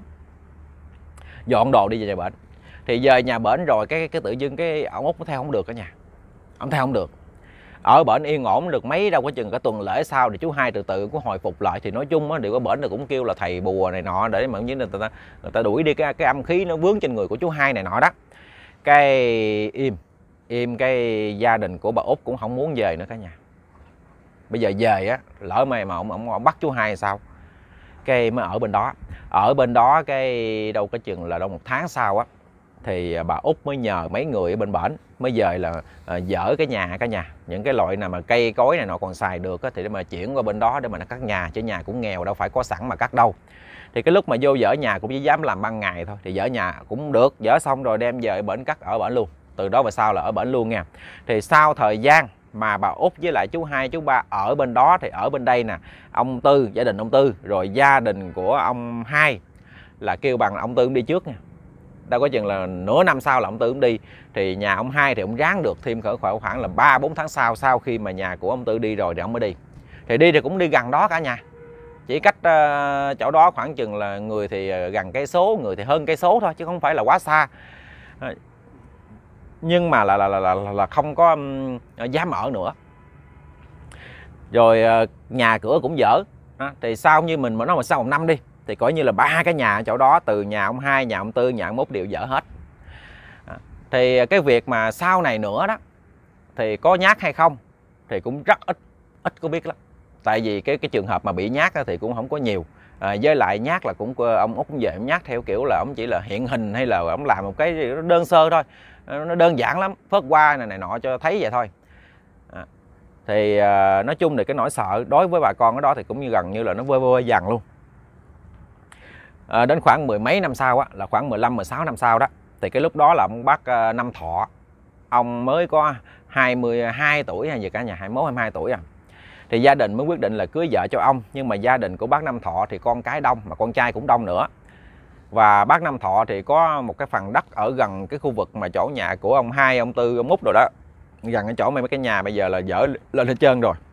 dọn đồ đi về nhà bệnh. Thì về nhà bệnh rồi cái cái tự dưng cái ông Út nó theo không được cả nhà, ông theo không được. Ở bển yên ổn được mấy đâu, có chừng cả tuần lễ sau thì chú Hai từ từ cũng hồi phục lại. Thì nói chung á, điều có bển là cũng kêu là thầy bùa này nọ để mà người ta người ta đuổi đi cái cái âm khí nó vướng trên người của chú Hai này nọ đó. Cái im im cái gia đình của bà Út cũng không muốn về nữa cả nhà. Bây giờ về á, lỡ may mà ông, ông, ông bắt chú Hai sao, cái mới ở bên đó. Ở bên đó cái đâu có chừng là đâu một tháng sau á, thì bà Út mới nhờ mấy người ở bên bển mới về là uh, dỡ cái nhà cả nhà, những cái loại nào mà cây cối này nọ còn xài được á, thì để mà chuyển qua bên đó để mà nó cắt nhà, chứ nhà cũng nghèo đâu phải có sẵn mà cắt đâu. Thì cái lúc mà vô dỡ nhà cũng chỉ dám làm ban ngày thôi, thì dỡ nhà cũng được, dỡ xong rồi đem về bển cắt ở bển luôn. Từ đó về sau là ở bển luôn nha. Thì sau thời gian mà bà Út với lại chú Hai chú Ba ở bên đó, thì ở bên đây nè, ông Tư, gia đình ông Tư rồi gia đình của ông Hai là kêu bằng ông Tư đi trước nha, đâu có chừng là nửa năm sau là ông Tư cũng đi. Thì nhà ông Hai thì ông ráng được thêm cỡ khoảng khoảng là ba bốn tháng sau, sau khi mà nhà của ông Tư đi rồi thì ông mới đi. Thì đi thì cũng đi gần đó cả nhà, chỉ cách uh, chỗ đó khoảng chừng là người thì gần cây số, người thì hơn cây số thôi, chứ không phải là quá xa. uh, nhưng mà là là là là, là không có um, dám ở nữa. Rồi uh, nhà cửa cũng dở. uh, thì sau như mình mà nói mà sau một năm đi, thì coi như là ba cái nhà ở chỗ đó, từ nhà ông Hai, nhà ông Tư, nhà ông Út đều dở hết. À, thì cái việc mà sau này nữa đó, thì có nhát hay không thì cũng rất ít ít có biết lắm. Tại vì cái cái trường hợp mà bị nhát thì cũng không có nhiều. À, với lại nhát là cũng ông Út cũng về ông nhát theo kiểu là ông chỉ là hiện hình, hay là ông làm một cái đơn sơ thôi, nó đơn giản lắm, phớt qua này này nọ cho thấy vậy thôi. À, thì à, nói chung thì cái nỗi sợ đối với bà con ở đó thì cũng như gần như là nó vơi vơi dần luôn. À, đến khoảng mười mấy năm sau á, là khoảng mười lăm mười sáu năm sau đó, thì cái lúc đó là ông bác uh, Năm Thọ, ông mới có hai mươi hai tuổi hay gì cả nhà, hai mươi mốt hai mươi hai tuổi à. Thì gia đình mới quyết định là cưới vợ cho ông. Nhưng mà gia đình của bác Năm Thọ thì con cái đông, mà con trai cũng đông nữa. Và bác Năm Thọ thì có một cái phần đất ở gần cái khu vực mà chỗ nhà của ông Hai, ông Tư, ông Út rồi đó, gần cái chỗ mấy cái nhà bây giờ là dỡ lên hết trơn rồi.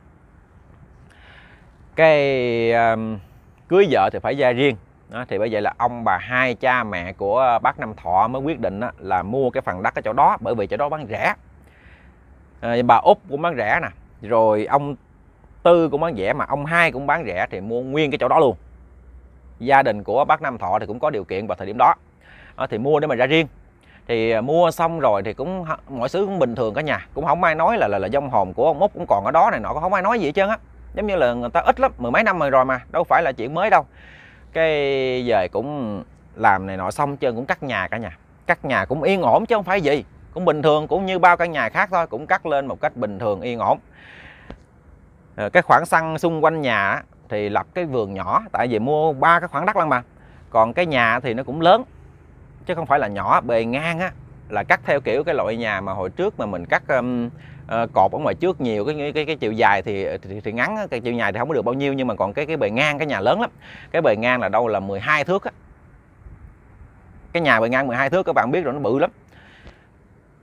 Cái uh, cưới vợ thì phải ra riêng. Đó, thì bởi vậy là ông bà Hai, cha mẹ của bác Năm Thọ mới quyết định đó, là mua cái phần đất ở chỗ đó, bởi vì chỗ đó bán rẻ. À, bà Út cũng bán rẻ nè, rồi ông Tư cũng bán rẻ, mà ông Hai cũng bán rẻ, thì mua nguyên cái chỗ đó luôn. Gia đình của bác Năm Thọ thì cũng có điều kiện vào thời điểm đó, à, thì mua để mà ra riêng. Thì mua xong rồi thì cũng mọi thứ cũng bình thường cả nhà, cũng không ai nói là là, là vong hồn của ông Út cũng còn ở đó này nọ, cũng không ai nói gì hết trơn á. Giống như là người ta ít lắm, mười mấy năm rồi rồi mà, đâu phải là chuyện mới đâu. Cái về cũng làm này nọ xong chơi cũng cắt nhà cả nhà, cắt nhà cũng yên ổn chứ không phải gì, cũng bình thường, cũng như bao căn nhà khác thôi, cũng cắt lên một cách bình thường yên ổn. Cái khoảng sân xung quanh nhà thì lập cái vườn nhỏ, tại vì mua ba cái khoảng đất lắm mà. Còn cái nhà thì nó cũng lớn chứ không phải là nhỏ. Bề ngang á là cắt theo kiểu cái loại nhà mà hồi trước mà mình cắt um, uh, cột ở ngoài trước nhiều, cái cái cái chiều dài thì thì, thì ngắn, cái chiều dài thì không có được bao nhiêu, nhưng mà còn cái cái bề ngang cái nhà lớn lắm. Cái bề ngang là đâu là mười hai thước á. Cái nhà bề ngang mười hai thước các bạn biết rồi, nó bự lắm.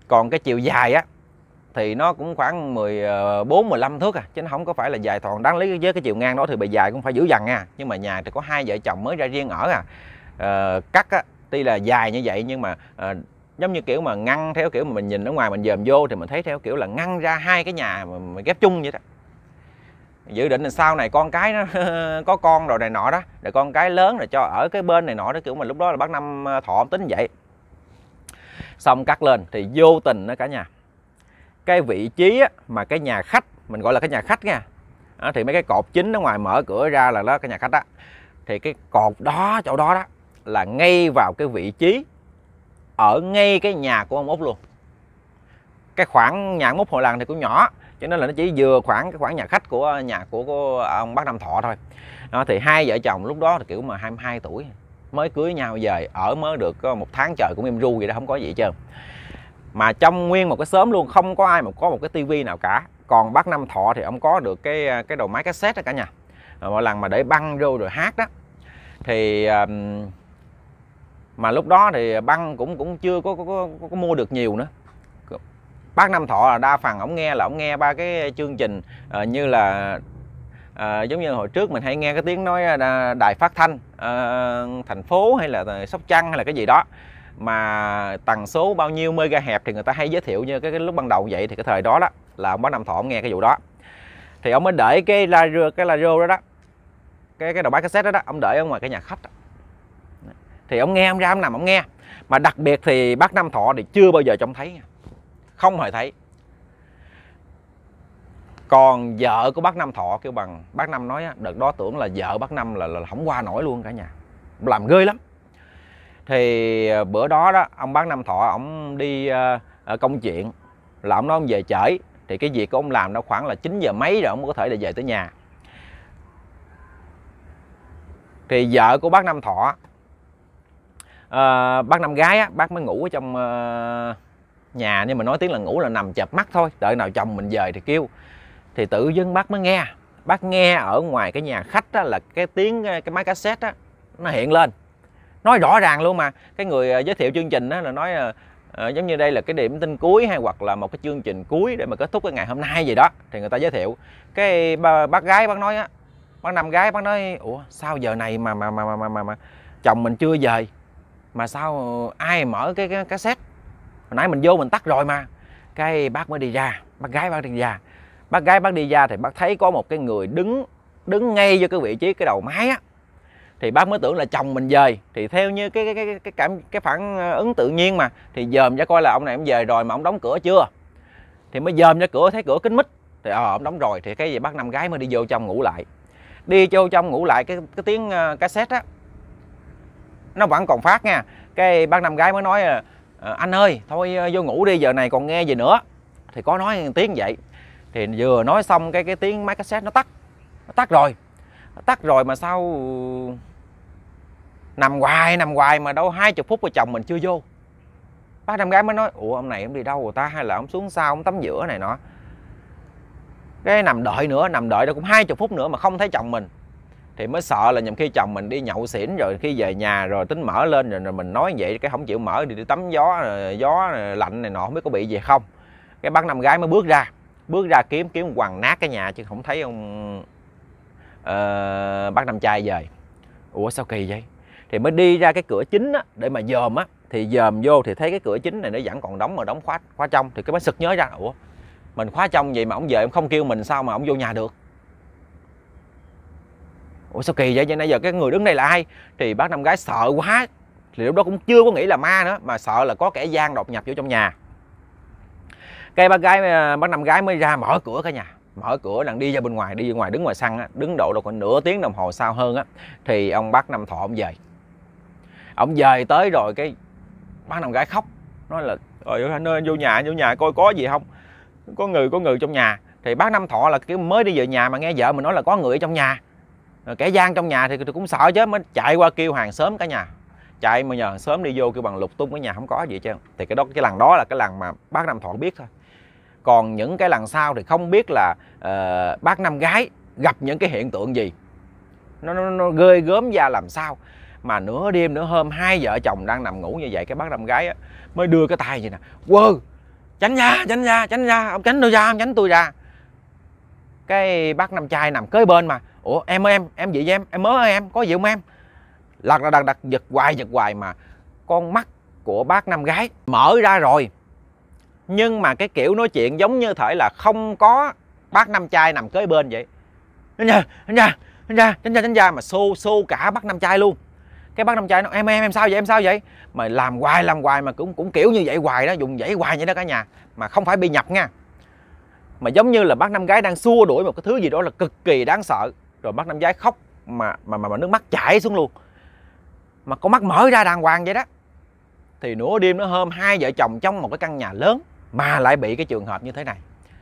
Còn cái chiều dài á thì nó cũng khoảng mười bốn mười lăm thước à, chứ nó không có phải là dài thòn. Đáng lý với cái chiều ngang đó thì bề dài cũng phải dữ dằn nha. Nhưng mà nhà thì có hai vợ chồng mới ra riêng ở à. À, cắt á tuy là dài như vậy nhưng mà à, giống như kiểu mà ngăn theo kiểu mà mình nhìn ở ngoài mình dòm vô thì mình thấy theo kiểu là ngăn ra hai cái nhà mà, mà ghép chung vậy đó. Dự định là sau này con cái nó có con rồi này nọ đó, rồi con cái lớn rồi cho ở cái bên này nọ đó, kiểu mà lúc đó là bác Năm Thọ tính vậy. Xong cắt lên thì vô tình đó cả nhà, cái vị trí á, mà cái nhà khách, mình gọi là cái nhà khách nha, đó, thì mấy cái cột chính ở ngoài mở cửa ra là đó cái nhà khách đó, thì cái cột đó chỗ đó đó là ngay vào cái vị trí ở ngay cái nhà của ông Út luôn. Cái khoảng nhà ông Út hồi lần thì cũng nhỏ, cho nên là nó chỉ vừa khoảng cái khoảng nhà khách của nhà của, của ông bác Năm Thọ thôi. Đó, thì hai vợ chồng lúc đó thì kiểu mà hai mươi hai tuổi mới cưới nhau về, ở mới được có một tháng trời cũng im ru vậy đó, không có gì hết trơn. Mà trong nguyên một cái xóm luôn không có ai mà có một cái tivi nào cả. Còn bác Năm Thọ thì ông có được cái cái đầu máy cassette đó cả nhà. Mỗi lần mà để băng vô rồi hát đó thì mà lúc đó thì băng cũng cũng chưa có có, có, có, có mua được nhiều nữa. Bác Năm Thọ là đa phần ổng nghe là ổng nghe ba cái chương trình uh, như là uh, giống như hồi trước mình hay nghe cái tiếng nói uh, đài phát thanh uh, thành phố hay là Sóc Trăng hay là cái gì đó mà tần số bao nhiêu mega hẹp thì người ta hay giới thiệu như cái, cái lúc ban đầu vậy. Thì cái thời đó đó là ông bác Năm Thọ ông nghe cái vụ đó thì ông mới để cái radio cái radio đó đó cái cái đầu bát cassette đó đó ông để ở ngoài cái nhà khách đó. Thì ông nghe, ông ra ông nằm ông nghe. Mà đặc biệt thì bác Năm Thọ thì chưa bao giờ trông thấy, không hề thấy. Còn vợ của bác Năm Thọ kêu bằng bác Năm nói á, đợt đó tưởng là vợ bác Năm là, là không qua nổi luôn cả nhà, làm ghê lắm. Thì bữa đó đó ông bác Năm Thọ ông đi uh, công chuyện là ông nói ông về trễ, thì cái việc của ông làm nó khoảng là chín giờ mấy rồi ông mới có thể là về tới nhà. Thì vợ của bác Năm Thọ uh, bác Năm gái á, bác mới ngủ ở trong uh, nhà, nhưng mà nói tiếng là ngủ là nằm chợp mắt thôi, đợi nào chồng mình về thì kêu. Thì tự dưng bác mới nghe, bác nghe ở ngoài cái nhà khách á, là cái tiếng cái máy cassette á, nó hiện lên, nói rõ ràng luôn. Mà cái người giới thiệu chương trình á, là nói uh, giống như đây là cái điểm tin cuối hay hoặc là một cái chương trình cuối để mà kết thúc cái ngày hôm nay gì đó, thì người ta giới thiệu. Cái bác gái bác nói á, bác Năm gái bác nói ủa sao giờ này mà mà mà mà mà, mà chồng mình chưa về mà sao ai mở cái, cái cassette, hồi nãy mình vô mình tắt rồi mà. Cái bác mới đi ra, bác gái bác đi ra, bác gái bác đi ra thì bác thấy có một cái người đứng đứng ngay vô cái vị trí cái đầu máy á. Thì bác mới tưởng là chồng mình về, thì theo như cái cái cái cái cảm cái phản ứng tự nhiên mà thì dòm ra coi là ông này ông về rồi mà ông đóng cửa chưa. Thì mới dòm ra cửa thấy cửa kín mít, thì ờ ông đóng rồi. Thì cái gì bác Năm gái mới đi vô trong ngủ lại. Đi vô trong ngủ lại cái cái tiếng cassette á nó vẫn còn phát nha. Cái bác Năm gái mới nói anh ơi thôi vô ngủ đi, giờ này còn nghe gì nữa. Thì có nói tiếng vậy. Thì vừa nói xong cái cái tiếng máy cassette nó tắt. Nó tắt rồi. Nó tắt rồi mà sao nằm hoài nằm hoài mà đâu hai chục phút rồi chồng mình chưa vô. Bác Năm gái mới nói ủa ông này ông đi đâu rồi ta, hay là ông xuống sau ông tắm rửa này nọ. Cái nằm đợi nữa, nằm đợi đâu cũng hai chục phút nữa mà không thấy chồng mình. Thì mới sợ là nhầm khi chồng mình đi nhậu xỉn rồi khi về nhà rồi tính mở lên rồi, rồi mình nói vậy cái không chịu mở, đi, đi tắm gió rồi, gió rồi, lạnh này nọ không biết có bị gì không. Cái bác Năm gái mới bước ra, bước ra kiếm kiếm quằn nát cái nhà chứ không thấy ông uh, bác Năm trai về. Ủa sao kỳ vậy? Thì mới đi ra cái cửa chính á, để mà dòm á, thì dòm vô thì thấy cái cửa chính này nó vẫn còn đóng mà đóng khóa khóa trong. Thì cái mới sực nhớ ra ủa mình khóa trong vậy mà ông về ông không kêu mình sao mà ông vô nhà được. Ủa sao kỳ vậy, vậy nãy giờ cái người đứng đây là ai? Thì bác Năm gái sợ quá, thì lúc đó cũng chưa có nghĩ là ma nữa, mà sợ là có kẻ gian đột nhập vô trong nhà. Cái bác gái bác Năm gái mới ra mở cửa cả nhà, mở cửa đang đi ra bên ngoài, đi ra ngoài đứng ngoài sân á, đứng độ đâu khoảng nửa tiếng đồng hồ sau hơn á, thì ông bác Năm Thọ ông về. Ông về tới rồi cái bác Năm gái khóc, nói là trời ơi anh ơi anh vô nhà, anh vô nhà coi có gì không, có người có người trong nhà. Thì bác Năm Thọ là kiểu mới đi về nhà mà nghe vợ mình nói là có người ở trong nhà, kẻ gian trong nhà thì cũng sợ chứ, mới chạy qua kêu hàng xóm cả nhà, chạy mà nhờ hàng xóm đi vô kêu bằng lục tung cái nhà không có gì chứ. Thì cái đó cái lần đó là cái lần mà bác Năm Thọ biết thôi. Còn những cái lần sau thì không biết là uh, bác Năm gái gặp những cái hiện tượng gì nó, nó, nó ghê gớm ra làm sao. Mà nửa đêm nửa hôm hai vợ chồng đang nằm ngủ như vậy, cái bác Năm gái á, mới đưa cái tay vậy nè quơ tránh ra, tránh ra, tránh ra, ông tránh tôi ra, ông tránh tôi ra. Cái bác Năm Trai nằm kế bên mà, ủa em ơi em, em gì vậy em, em mới ơi em, có gì không em? Lật lật lật giật hoài giật hoài mà con mắt của bác Năm Gái mở ra rồi. Nhưng mà cái kiểu nói chuyện giống như thể là không có bác Năm Trai nằm kế bên vậy. Tránh ra, tránh ra, tránh ra, tránh ra, tránh ra, mà xô xô cả bác Năm Trai luôn. Cái bác Năm Trai nó em em em sao vậy, em sao vậy? Mà làm hoài làm hoài mà cũng cũng kiểu như vậy hoài đó, dùng dãy hoài vậy đó cả nhà. Mà không phải bị nhập nha, mà giống như là bác Năm Gái đang xua đuổi một cái thứ gì đó là cực kỳ đáng sợ. Rồi bác Năm Gái khóc mà mà mà, mà nước mắt chảy xuống luôn, mà con mắt mở ra đàng hoàng vậy đó. Thì nửa đêm nó hôm hai vợ chồng trong một cái căn nhà lớn mà lại bị cái trường hợp như thế này.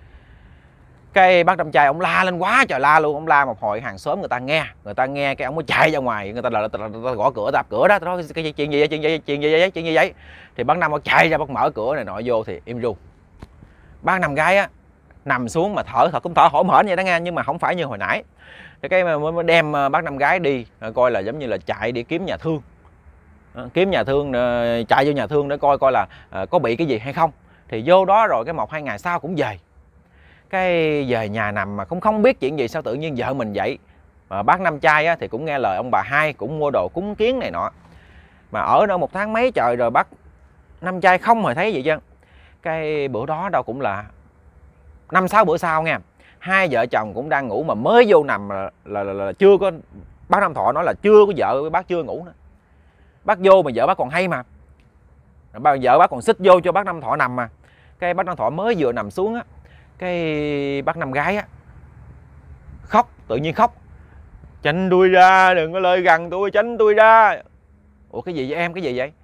Cái bác Năm Trai ông la lên quá trời la luôn, ông la một hồi hàng xóm người ta nghe, người ta nghe cái ông mới chạy ra ngoài, người ta là gõ cửa đạp cửa đó, nói cái chuyện gì vậy, chuyện gì vậy, chuyện gì vậy, chuyện gì vậy? Thì bác Năm ông chạy ra, bác mở cửa này nọ vô thì im ru. Bác Năm Gái á nằm xuống mà thở, thật cũng thở hổn hển vậy đó nghe, nhưng mà không phải như hồi nãy. Cái mới đem bác Năm Gái đi coi là giống như là chạy đi kiếm nhà thương, kiếm nhà thương, chạy vô nhà thương để coi coi là có bị cái gì hay không. Thì vô đó rồi cái một hai ngày sau cũng về. Cái về nhà nằm mà cũng không biết chuyện gì, sao tự nhiên vợ mình vậy. Mà bác Năm Trai á, thì cũng nghe lời ông bà hai, cũng mua đồ cúng kiến này nọ. Mà ở đó một tháng mấy trời rồi bác Năm Trai không hề thấy gì chứ. Cái bữa đó đâu cũng là năm sáu bữa sau nha, hai vợ chồng cũng đang ngủ mà mới vô nằm là, là, là, là chưa có, bác Năm Thọ nói là chưa có vợ bác chưa ngủ nữa. Bác vô mà vợ bác còn hay mà, bà vợ bác còn xích vô cho bác Năm Thọ nằm mà. Cái bác Năm Thọ mới vừa nằm xuống á, cái bác Năm Gái á khóc, tự nhiên khóc, tránh tôi ra, đừng có lời gần tôi, tránh tôi ra. Ủa cái gì vậy em, cái gì vậy?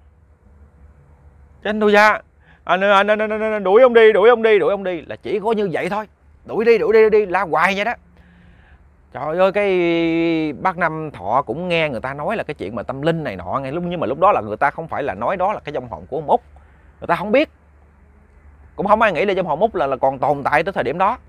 Tránh tôi ra, anh ơi, anh, anh, anh, anh, đuổi ông đi, đuổi ông đi, đuổi ông đi. Là chỉ có như vậy thôi, đuổi đi, đuổi đi, đuổi đi, la hoài vậy đó. Trời ơi, cái bác Năm Thọ cũng nghe người ta nói là cái chuyện mà tâm linh này nọ ngay lúc, nhưng mà lúc đó là người ta không phải là nói đó là cái vong hồn của ông Út, người ta không biết, cũng không ai nghĩ là vong hồn Út là, là còn tồn tại tới thời điểm đó.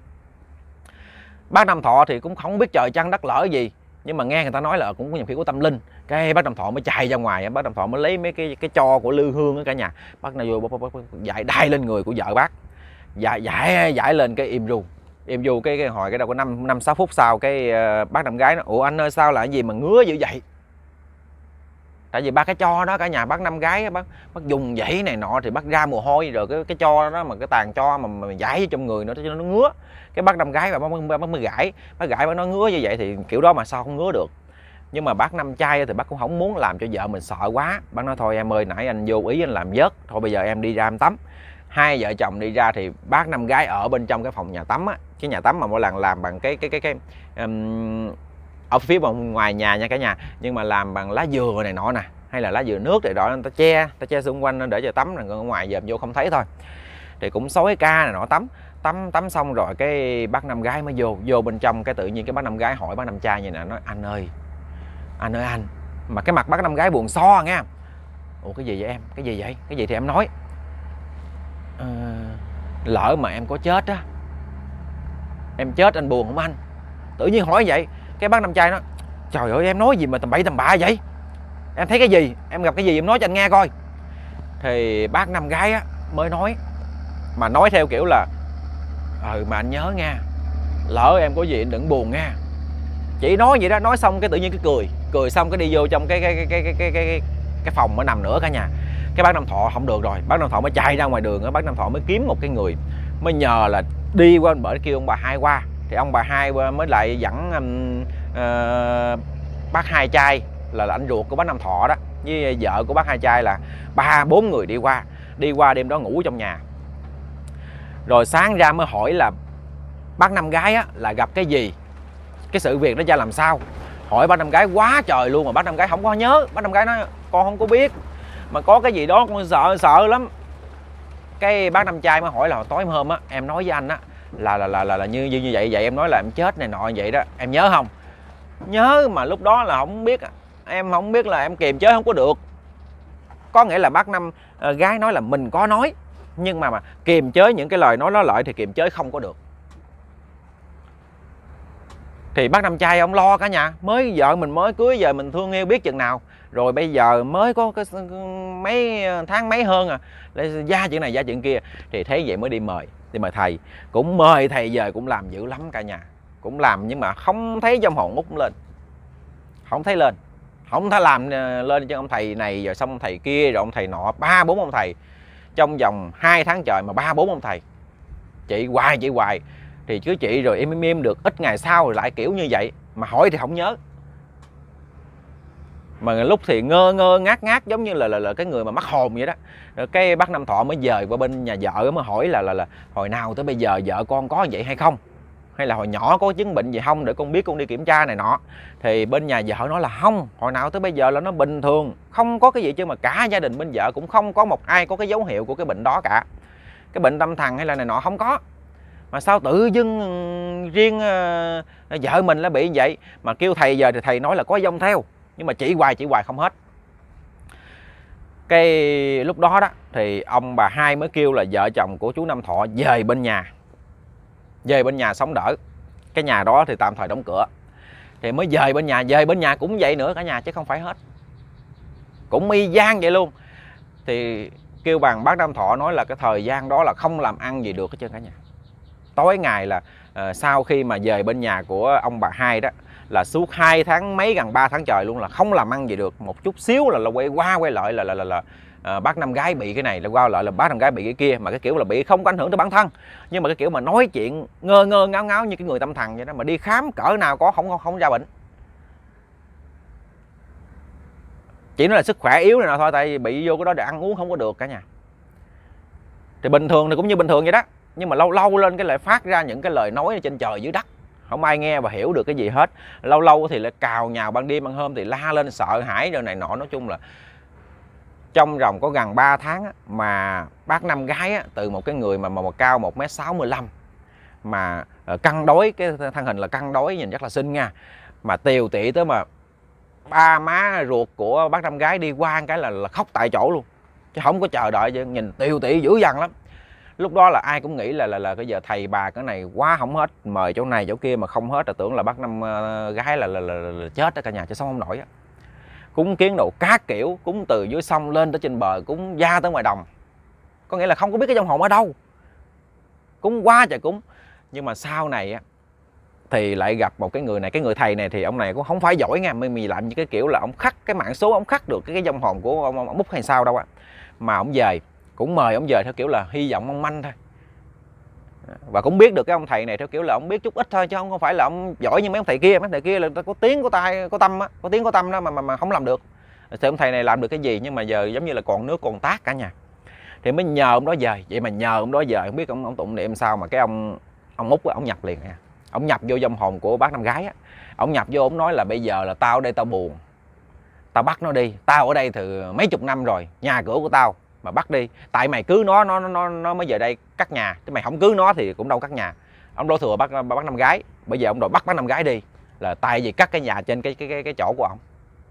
Bác Năm Thọ thì cũng không biết trời trăng đất lỡ gì, nhưng mà nghe người ta nói là cũng có nhiều khi có tâm linh. Cái bác Năm Thọ mới chạy ra ngoài, bác Năm Thọ mới lấy mấy cái cái tro của lư hương ở cả nhà, bác này vô dạy đai lên người của vợ bác, dạy dạy dạy lên cái im ru. Im vô cái, cái hồi cái đâu có năm năm sáu phút sau cái uh, bác Năm Gái nó ủa anh ơi sao là cái gì mà ngứa dữ vậy? Tại vì ba cái cho đó cả nhà, bác Năm Gái bác bác dùng dãy này nọ thì bác ra mồ hôi, rồi cái cái cho đó mà cái tàn cho mà, mà giải trong người nó cho nó ngứa. Cái bác Năm Gái và bác, bác, bác mới gãi, bác gãi bác nói ngứa như vậy thì kiểu đó mà sao không ngứa được. Nhưng mà bác Năm Trai thì bác cũng không muốn làm cho vợ mình sợ quá. Bác nói thôi em ơi, nãy anh vô ý anh làm vớt, thôi bây giờ em đi ra em tắm. Hai vợ chồng đi ra thì bác Năm Gái ở bên trong cái phòng nhà tắm á, cái nhà tắm mà mỗi lần làm bằng cái cái cái cái um, ở phía ngoài nhà nha cả nhà, nhưng mà làm bằng lá dừa này nọ nè, hay là lá dừa nước để đó người ta che, ta che xung quanh để cho tắm, rồi ở ngoài giờ vô không thấy thôi. Thì cũng xối ca này nọ tắm, tắm tắm xong rồi cái bác Năm Gái mới vô, vô bên trong cái tự nhiên cái bác Năm Gái hỏi bác Năm Trai như nè, nói anh ơi, anh ơi anh, mà cái mặt bác Năm Gái buồn so nha. Ủa cái gì vậy em, cái gì vậy, cái gì thì em nói. À, lỡ mà em có chết á, em chết anh buồn không anh? Tự nhiên hỏi vậy, cái bác Năm Trai nói trời ơi em nói gì mà tầm bậy tầm bạ vậy, em thấy cái gì, em gặp cái gì em nói cho anh nghe coi. Thì bác Năm Gái á mới nói, mà nói theo kiểu là ừ mà anh nhớ nha, lỡ em có gì anh đừng buồn nha. Chỉ nói vậy đó, nói xong cái tự nhiên cái cười, cười xong cái đi vô trong cái cái cái cái cái cái cái, cái phòng mới nằm nữa cả nhà. Cái bác Năm Thọ không được rồi, bác Năm Thọ mới chạy ra ngoài đường, bác Năm Thọ mới kiếm một cái người, mới nhờ là đi qua bên bển kêu ông bà hai qua. Thì ông bà hai mới lại dẫn um, uh, bác Hai Trai là, là anh ruột của bác Năm Thọ đó, với vợ của bác Hai Trai là ba bốn người đi qua. Đi qua đêm đó ngủ trong nhà. Rồi sáng ra mới hỏi là bác Năm Gái á, là gặp cái gì, cái sự việc đó ra làm sao. Hỏi bác Năm Gái quá trời luôn mà bác Năm Gái không có nhớ. Bác Năm Gái nói con không có biết, mà có cái gì đó con sợ sợ lắm. Cái bác Năm Trai mới hỏi là tối hôm á em nói với anh á là là là là, là như, như như vậy vậy em nói là em chết này nọ vậy đó, em nhớ không? Nhớ, mà lúc đó là không biết, em không biết là em kiềm chế không có được. Có nghĩa là bác Năm uh, Gái nói là mình có nói, nhưng mà mà kiềm chế những cái lời nói đó lại thì kiềm chế không có được. Thì bác Năm Trai ông lo cả nhà, mới vợ mình mới cưới giờ mình thương yêu biết chừng nào, rồi bây giờ mới có cái mấy tháng mấy hơn à, lại ra chuyện này ra chuyện kia, thì thấy vậy mới đi mời đi mời thầy. Cũng mời thầy về cũng làm dữ lắm cả nhà, cũng làm nhưng mà không thấy trong hồn Út lên, không thấy lên, không thấy làm lên cho ông thầy này rồi xong ông thầy kia rồi ông thầy nọ, ba bốn ông thầy trong vòng hai tháng trời mà ba bốn ông thầy. Chị hoài chị hoài thì chứ chị rồi im im im được ít ngày sau rồi lại kiểu như vậy, mà hỏi thì không nhớ, mà lúc thì ngơ ngơ ngác ngác giống như là là, là cái người mà mắc hồn vậy đó. Rồi cái bác Năm Thọ mới dời qua bên nhà vợ mới hỏi là là là hồi nào tới bây giờ vợ con có vậy hay không, hay là hồi nhỏ có chứng bệnh gì không để con biết con đi kiểm tra này nọ. Thì bên nhà vợ nói là không, hồi nào tới bây giờ là nó bình thường, không có cái gì chứ, mà cả gia đình bên vợ cũng không có một ai có cái dấu hiệu của cái bệnh đó cả, cái bệnh tâm thần hay là này nọ không có. Mà sao tự dưng riêng uh, vợ mình là bị vậy, mà kêu thầy giờ thì thầy nói là có dông theo, nhưng mà chỉ hoài chỉ hoài không hết. Cái lúc đó đó thì ông bà hai mới kêu là vợ chồng của chú Năm Thọ về bên nhà, về bên nhà sống đỡ. Cái nhà đó thì tạm thời đóng cửa, thì mới về bên nhà. Về bên nhà cũng vậy nữa cả nhà, chứ không phải hết, cũng y gian vậy luôn. Thì kêu bằng bác Năm Thọ nói là cái thời gian đó là không làm ăn gì được hết trơn cả nhà. Tối ngày là uh, sau khi mà về bên nhà của ông bà hai đó là suốt hai tháng mấy gần ba tháng trời luôn là không làm ăn gì được một chút xíu, là là quay qua quay lại là là là, là uh, bác Năm Gái bị cái này, là qua lại là bác Năm Gái bị cái kia, mà cái kiểu là bị không có ảnh hưởng tới bản thân, nhưng mà cái kiểu mà nói chuyện ngơ ngơ ngáo ngáo như cái người tâm thần vậy đó, mà đi khám cỡ nào có không không, không ra bệnh. Chỉ nói là sức khỏe yếu này nào thôi, tại vì bị vô cái đó để ăn uống không có được cả nhà. Thì bình thường thì cũng như bình thường vậy đó, nhưng mà lâu lâu lên cái lại phát ra những cái lời nói trên trời dưới đất, không ai nghe và hiểu được cái gì hết. Lâu lâu thì lại cào nhào ban đêm ban hôm thì la lên sợ hãi rồi này nọ. Nói chung là trong vòng có gần ba tháng á, mà bác Năm Gái á, từ một cái người mà mà, mà cao một mét sáu mươi lăm mà uh, cân đối, cái thân hình là cân đối nhìn rất là xinh nha, mà tiều tị tới mà ba má ruột của bác Năm Gái đi qua cái là, là khóc tại chỗ luôn, chứ không có chờ đợi, nhìn tiều tị dữ dằn lắm. Lúc đó là ai cũng nghĩ là là là bây giờ thầy bà cái này quá không hết, mời chỗ này chỗ kia mà không hết, là tưởng là bác Năm uh, Gái là là, là, là, là chết đó cả nhà, chứ sống không nổi á. Cúng kiến đồ các kiểu, cúng từ dưới sông lên tới trên bờ, cúng ra tới ngoài đồng, có nghĩa là không có biết cái trong hồn ở đâu, cúng quá trời cúng. Nhưng mà sau này á thì lại gặp một cái người này, cái người thầy này thì ông này cũng không phải giỏi nha, mình mì làm như cái kiểu là ông khắc cái mạng số, ông khắc được cái, cái dòng hồn của ông, ông Út hay sao đâu á. Mà ông về cũng mời ông về theo kiểu là hy vọng mong manh thôi, và cũng biết được cái ông thầy này theo kiểu là ông biết chút ít thôi, chứ không không phải là ông giỏi như mấy ông thầy kia. Mấy thầy kia là có tiếng có tai có tâm á, có tiếng có tâm đó mà mà, mà không làm được. Thì ông thầy này làm được cái gì, nhưng mà giờ giống như là còn nước còn tát cả nhà. Thì mới nhờ ông đó về. Vậy mà nhờ ông đó về không biết ông ông tụng niệm sao mà cái ông ông Út á, ông nhập liền nha. Ông nhập vô dòng hồn của bác Năm Gái á, ông nhập vô ông nói là bây giờ là tao đây tao buồn, tao bắt nó đi, tao ở đây từ mấy chục năm rồi, nhà cửa của tao mà bắt đi, tại mày cưới nó nó nó nó mới về đây cắt nhà, chứ mày không cưới nó thì cũng đâu cắt nhà. Ông đổ thừa bác bác Năm Gái, bây giờ ông đòi bắt bác Năm Gái đi là tại vì cắt cái nhà trên cái cái cái, cái chỗ của ông.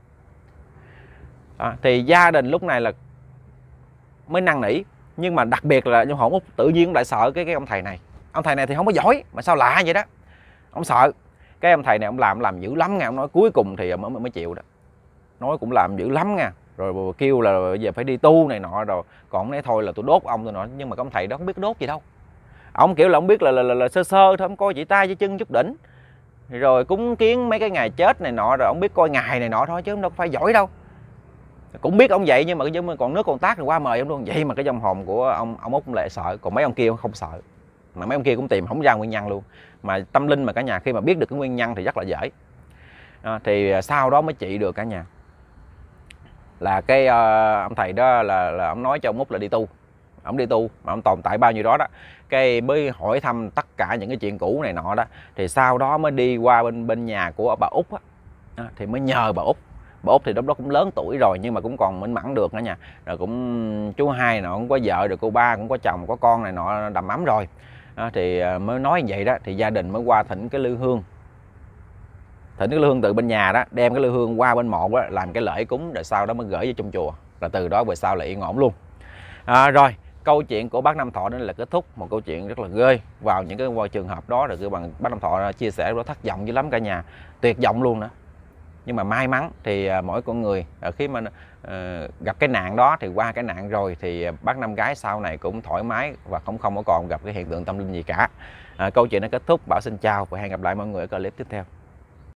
À, thì gia đình lúc này là mới năn nỉ, nhưng mà đặc biệt là trong hồn Út tự nhiên lại sợ cái cái ông thầy này. Ông thầy này thì không có giỏi mà sao lạ vậy đó, ông sợ. Cái ông thầy này ông làm làm dữ lắm nha, ông nói cuối cùng thì mới mới chịu đó, nói cũng làm dữ lắm nha, rồi kêu là bây giờ phải đi tu này nọ, rồi còn nói thôi là tôi đốt ông tôi nọ. Nhưng mà cái ông thầy đó không biết đốt gì đâu, ông kiểu là ông biết là là, là, là sơ sơ thôi, ông coi chỉ tay chỉ chân chút đỉnh, rồi cúng kiến mấy cái ngày chết này nọ, rồi ông biết coi ngày này nọ thôi, chứ ông đâu phải giỏi đâu. Cũng biết ông vậy, nhưng mà cái còn nước còn tát rồi qua mời ông luôn. Vậy mà cái dòng hồn của ông ông Út lại sợ, còn mấy ông kia không sợ, mà mấy ông kia cũng tìm không ra nguyên nhân luôn. Mà tâm linh mà cả nhà khi mà biết được cái nguyên nhân thì rất là dễ. À, thì sau đó mới trị được cả nhà. Là cái uh, ông thầy đó là, là ông nói cho ông Út là đi tu, ông đi tu mà ông tồn tại bao nhiêu đó đó, cái mới hỏi thăm tất cả những cái chuyện cũ này nọ đó. Thì sau đó mới đi qua bên bên nhà của bà Út á, à, thì mới nhờ bà Út. Bà Út thì lúc đó cũng lớn tuổi rồi nhưng mà cũng còn minh mẫn được nữa nha. Rồi cũng chú hai nọ cũng có vợ rồi, cô ba cũng có chồng có con này nọ đầm ấm rồi. À, thì mới nói như vậy đó, thì gia đình mới qua thỉnh cái lư hương, thỉnh cái lư hương từ bên nhà đó, đem cái lư hương qua bên mộ đó, làm cái lễ cúng, rồi sau đó mới gửi vô trong chùa, là từ đó về sau là yên ổn luôn. À, rồi câu chuyện của bác Nam Thọ đến là kết thúc, một câu chuyện rất là ghê. Vào những cái trường hợp đó rồi, bằng bác Nam Thọ chia sẻ đó, thất vọng dữ lắm cả nhà, tuyệt vọng luôn nữa. Nhưng mà may mắn thì mỗi con người khi mà uh, gặp cái nạn đó thì qua cái nạn rồi thì bác Năm Gái sau này cũng thoải mái và không không có còn gặp cái hiện tượng tâm linh gì cả. À, câu chuyện đã kết thúc. Bảo xin chào và hẹn gặp lại mọi người ở clip tiếp theo.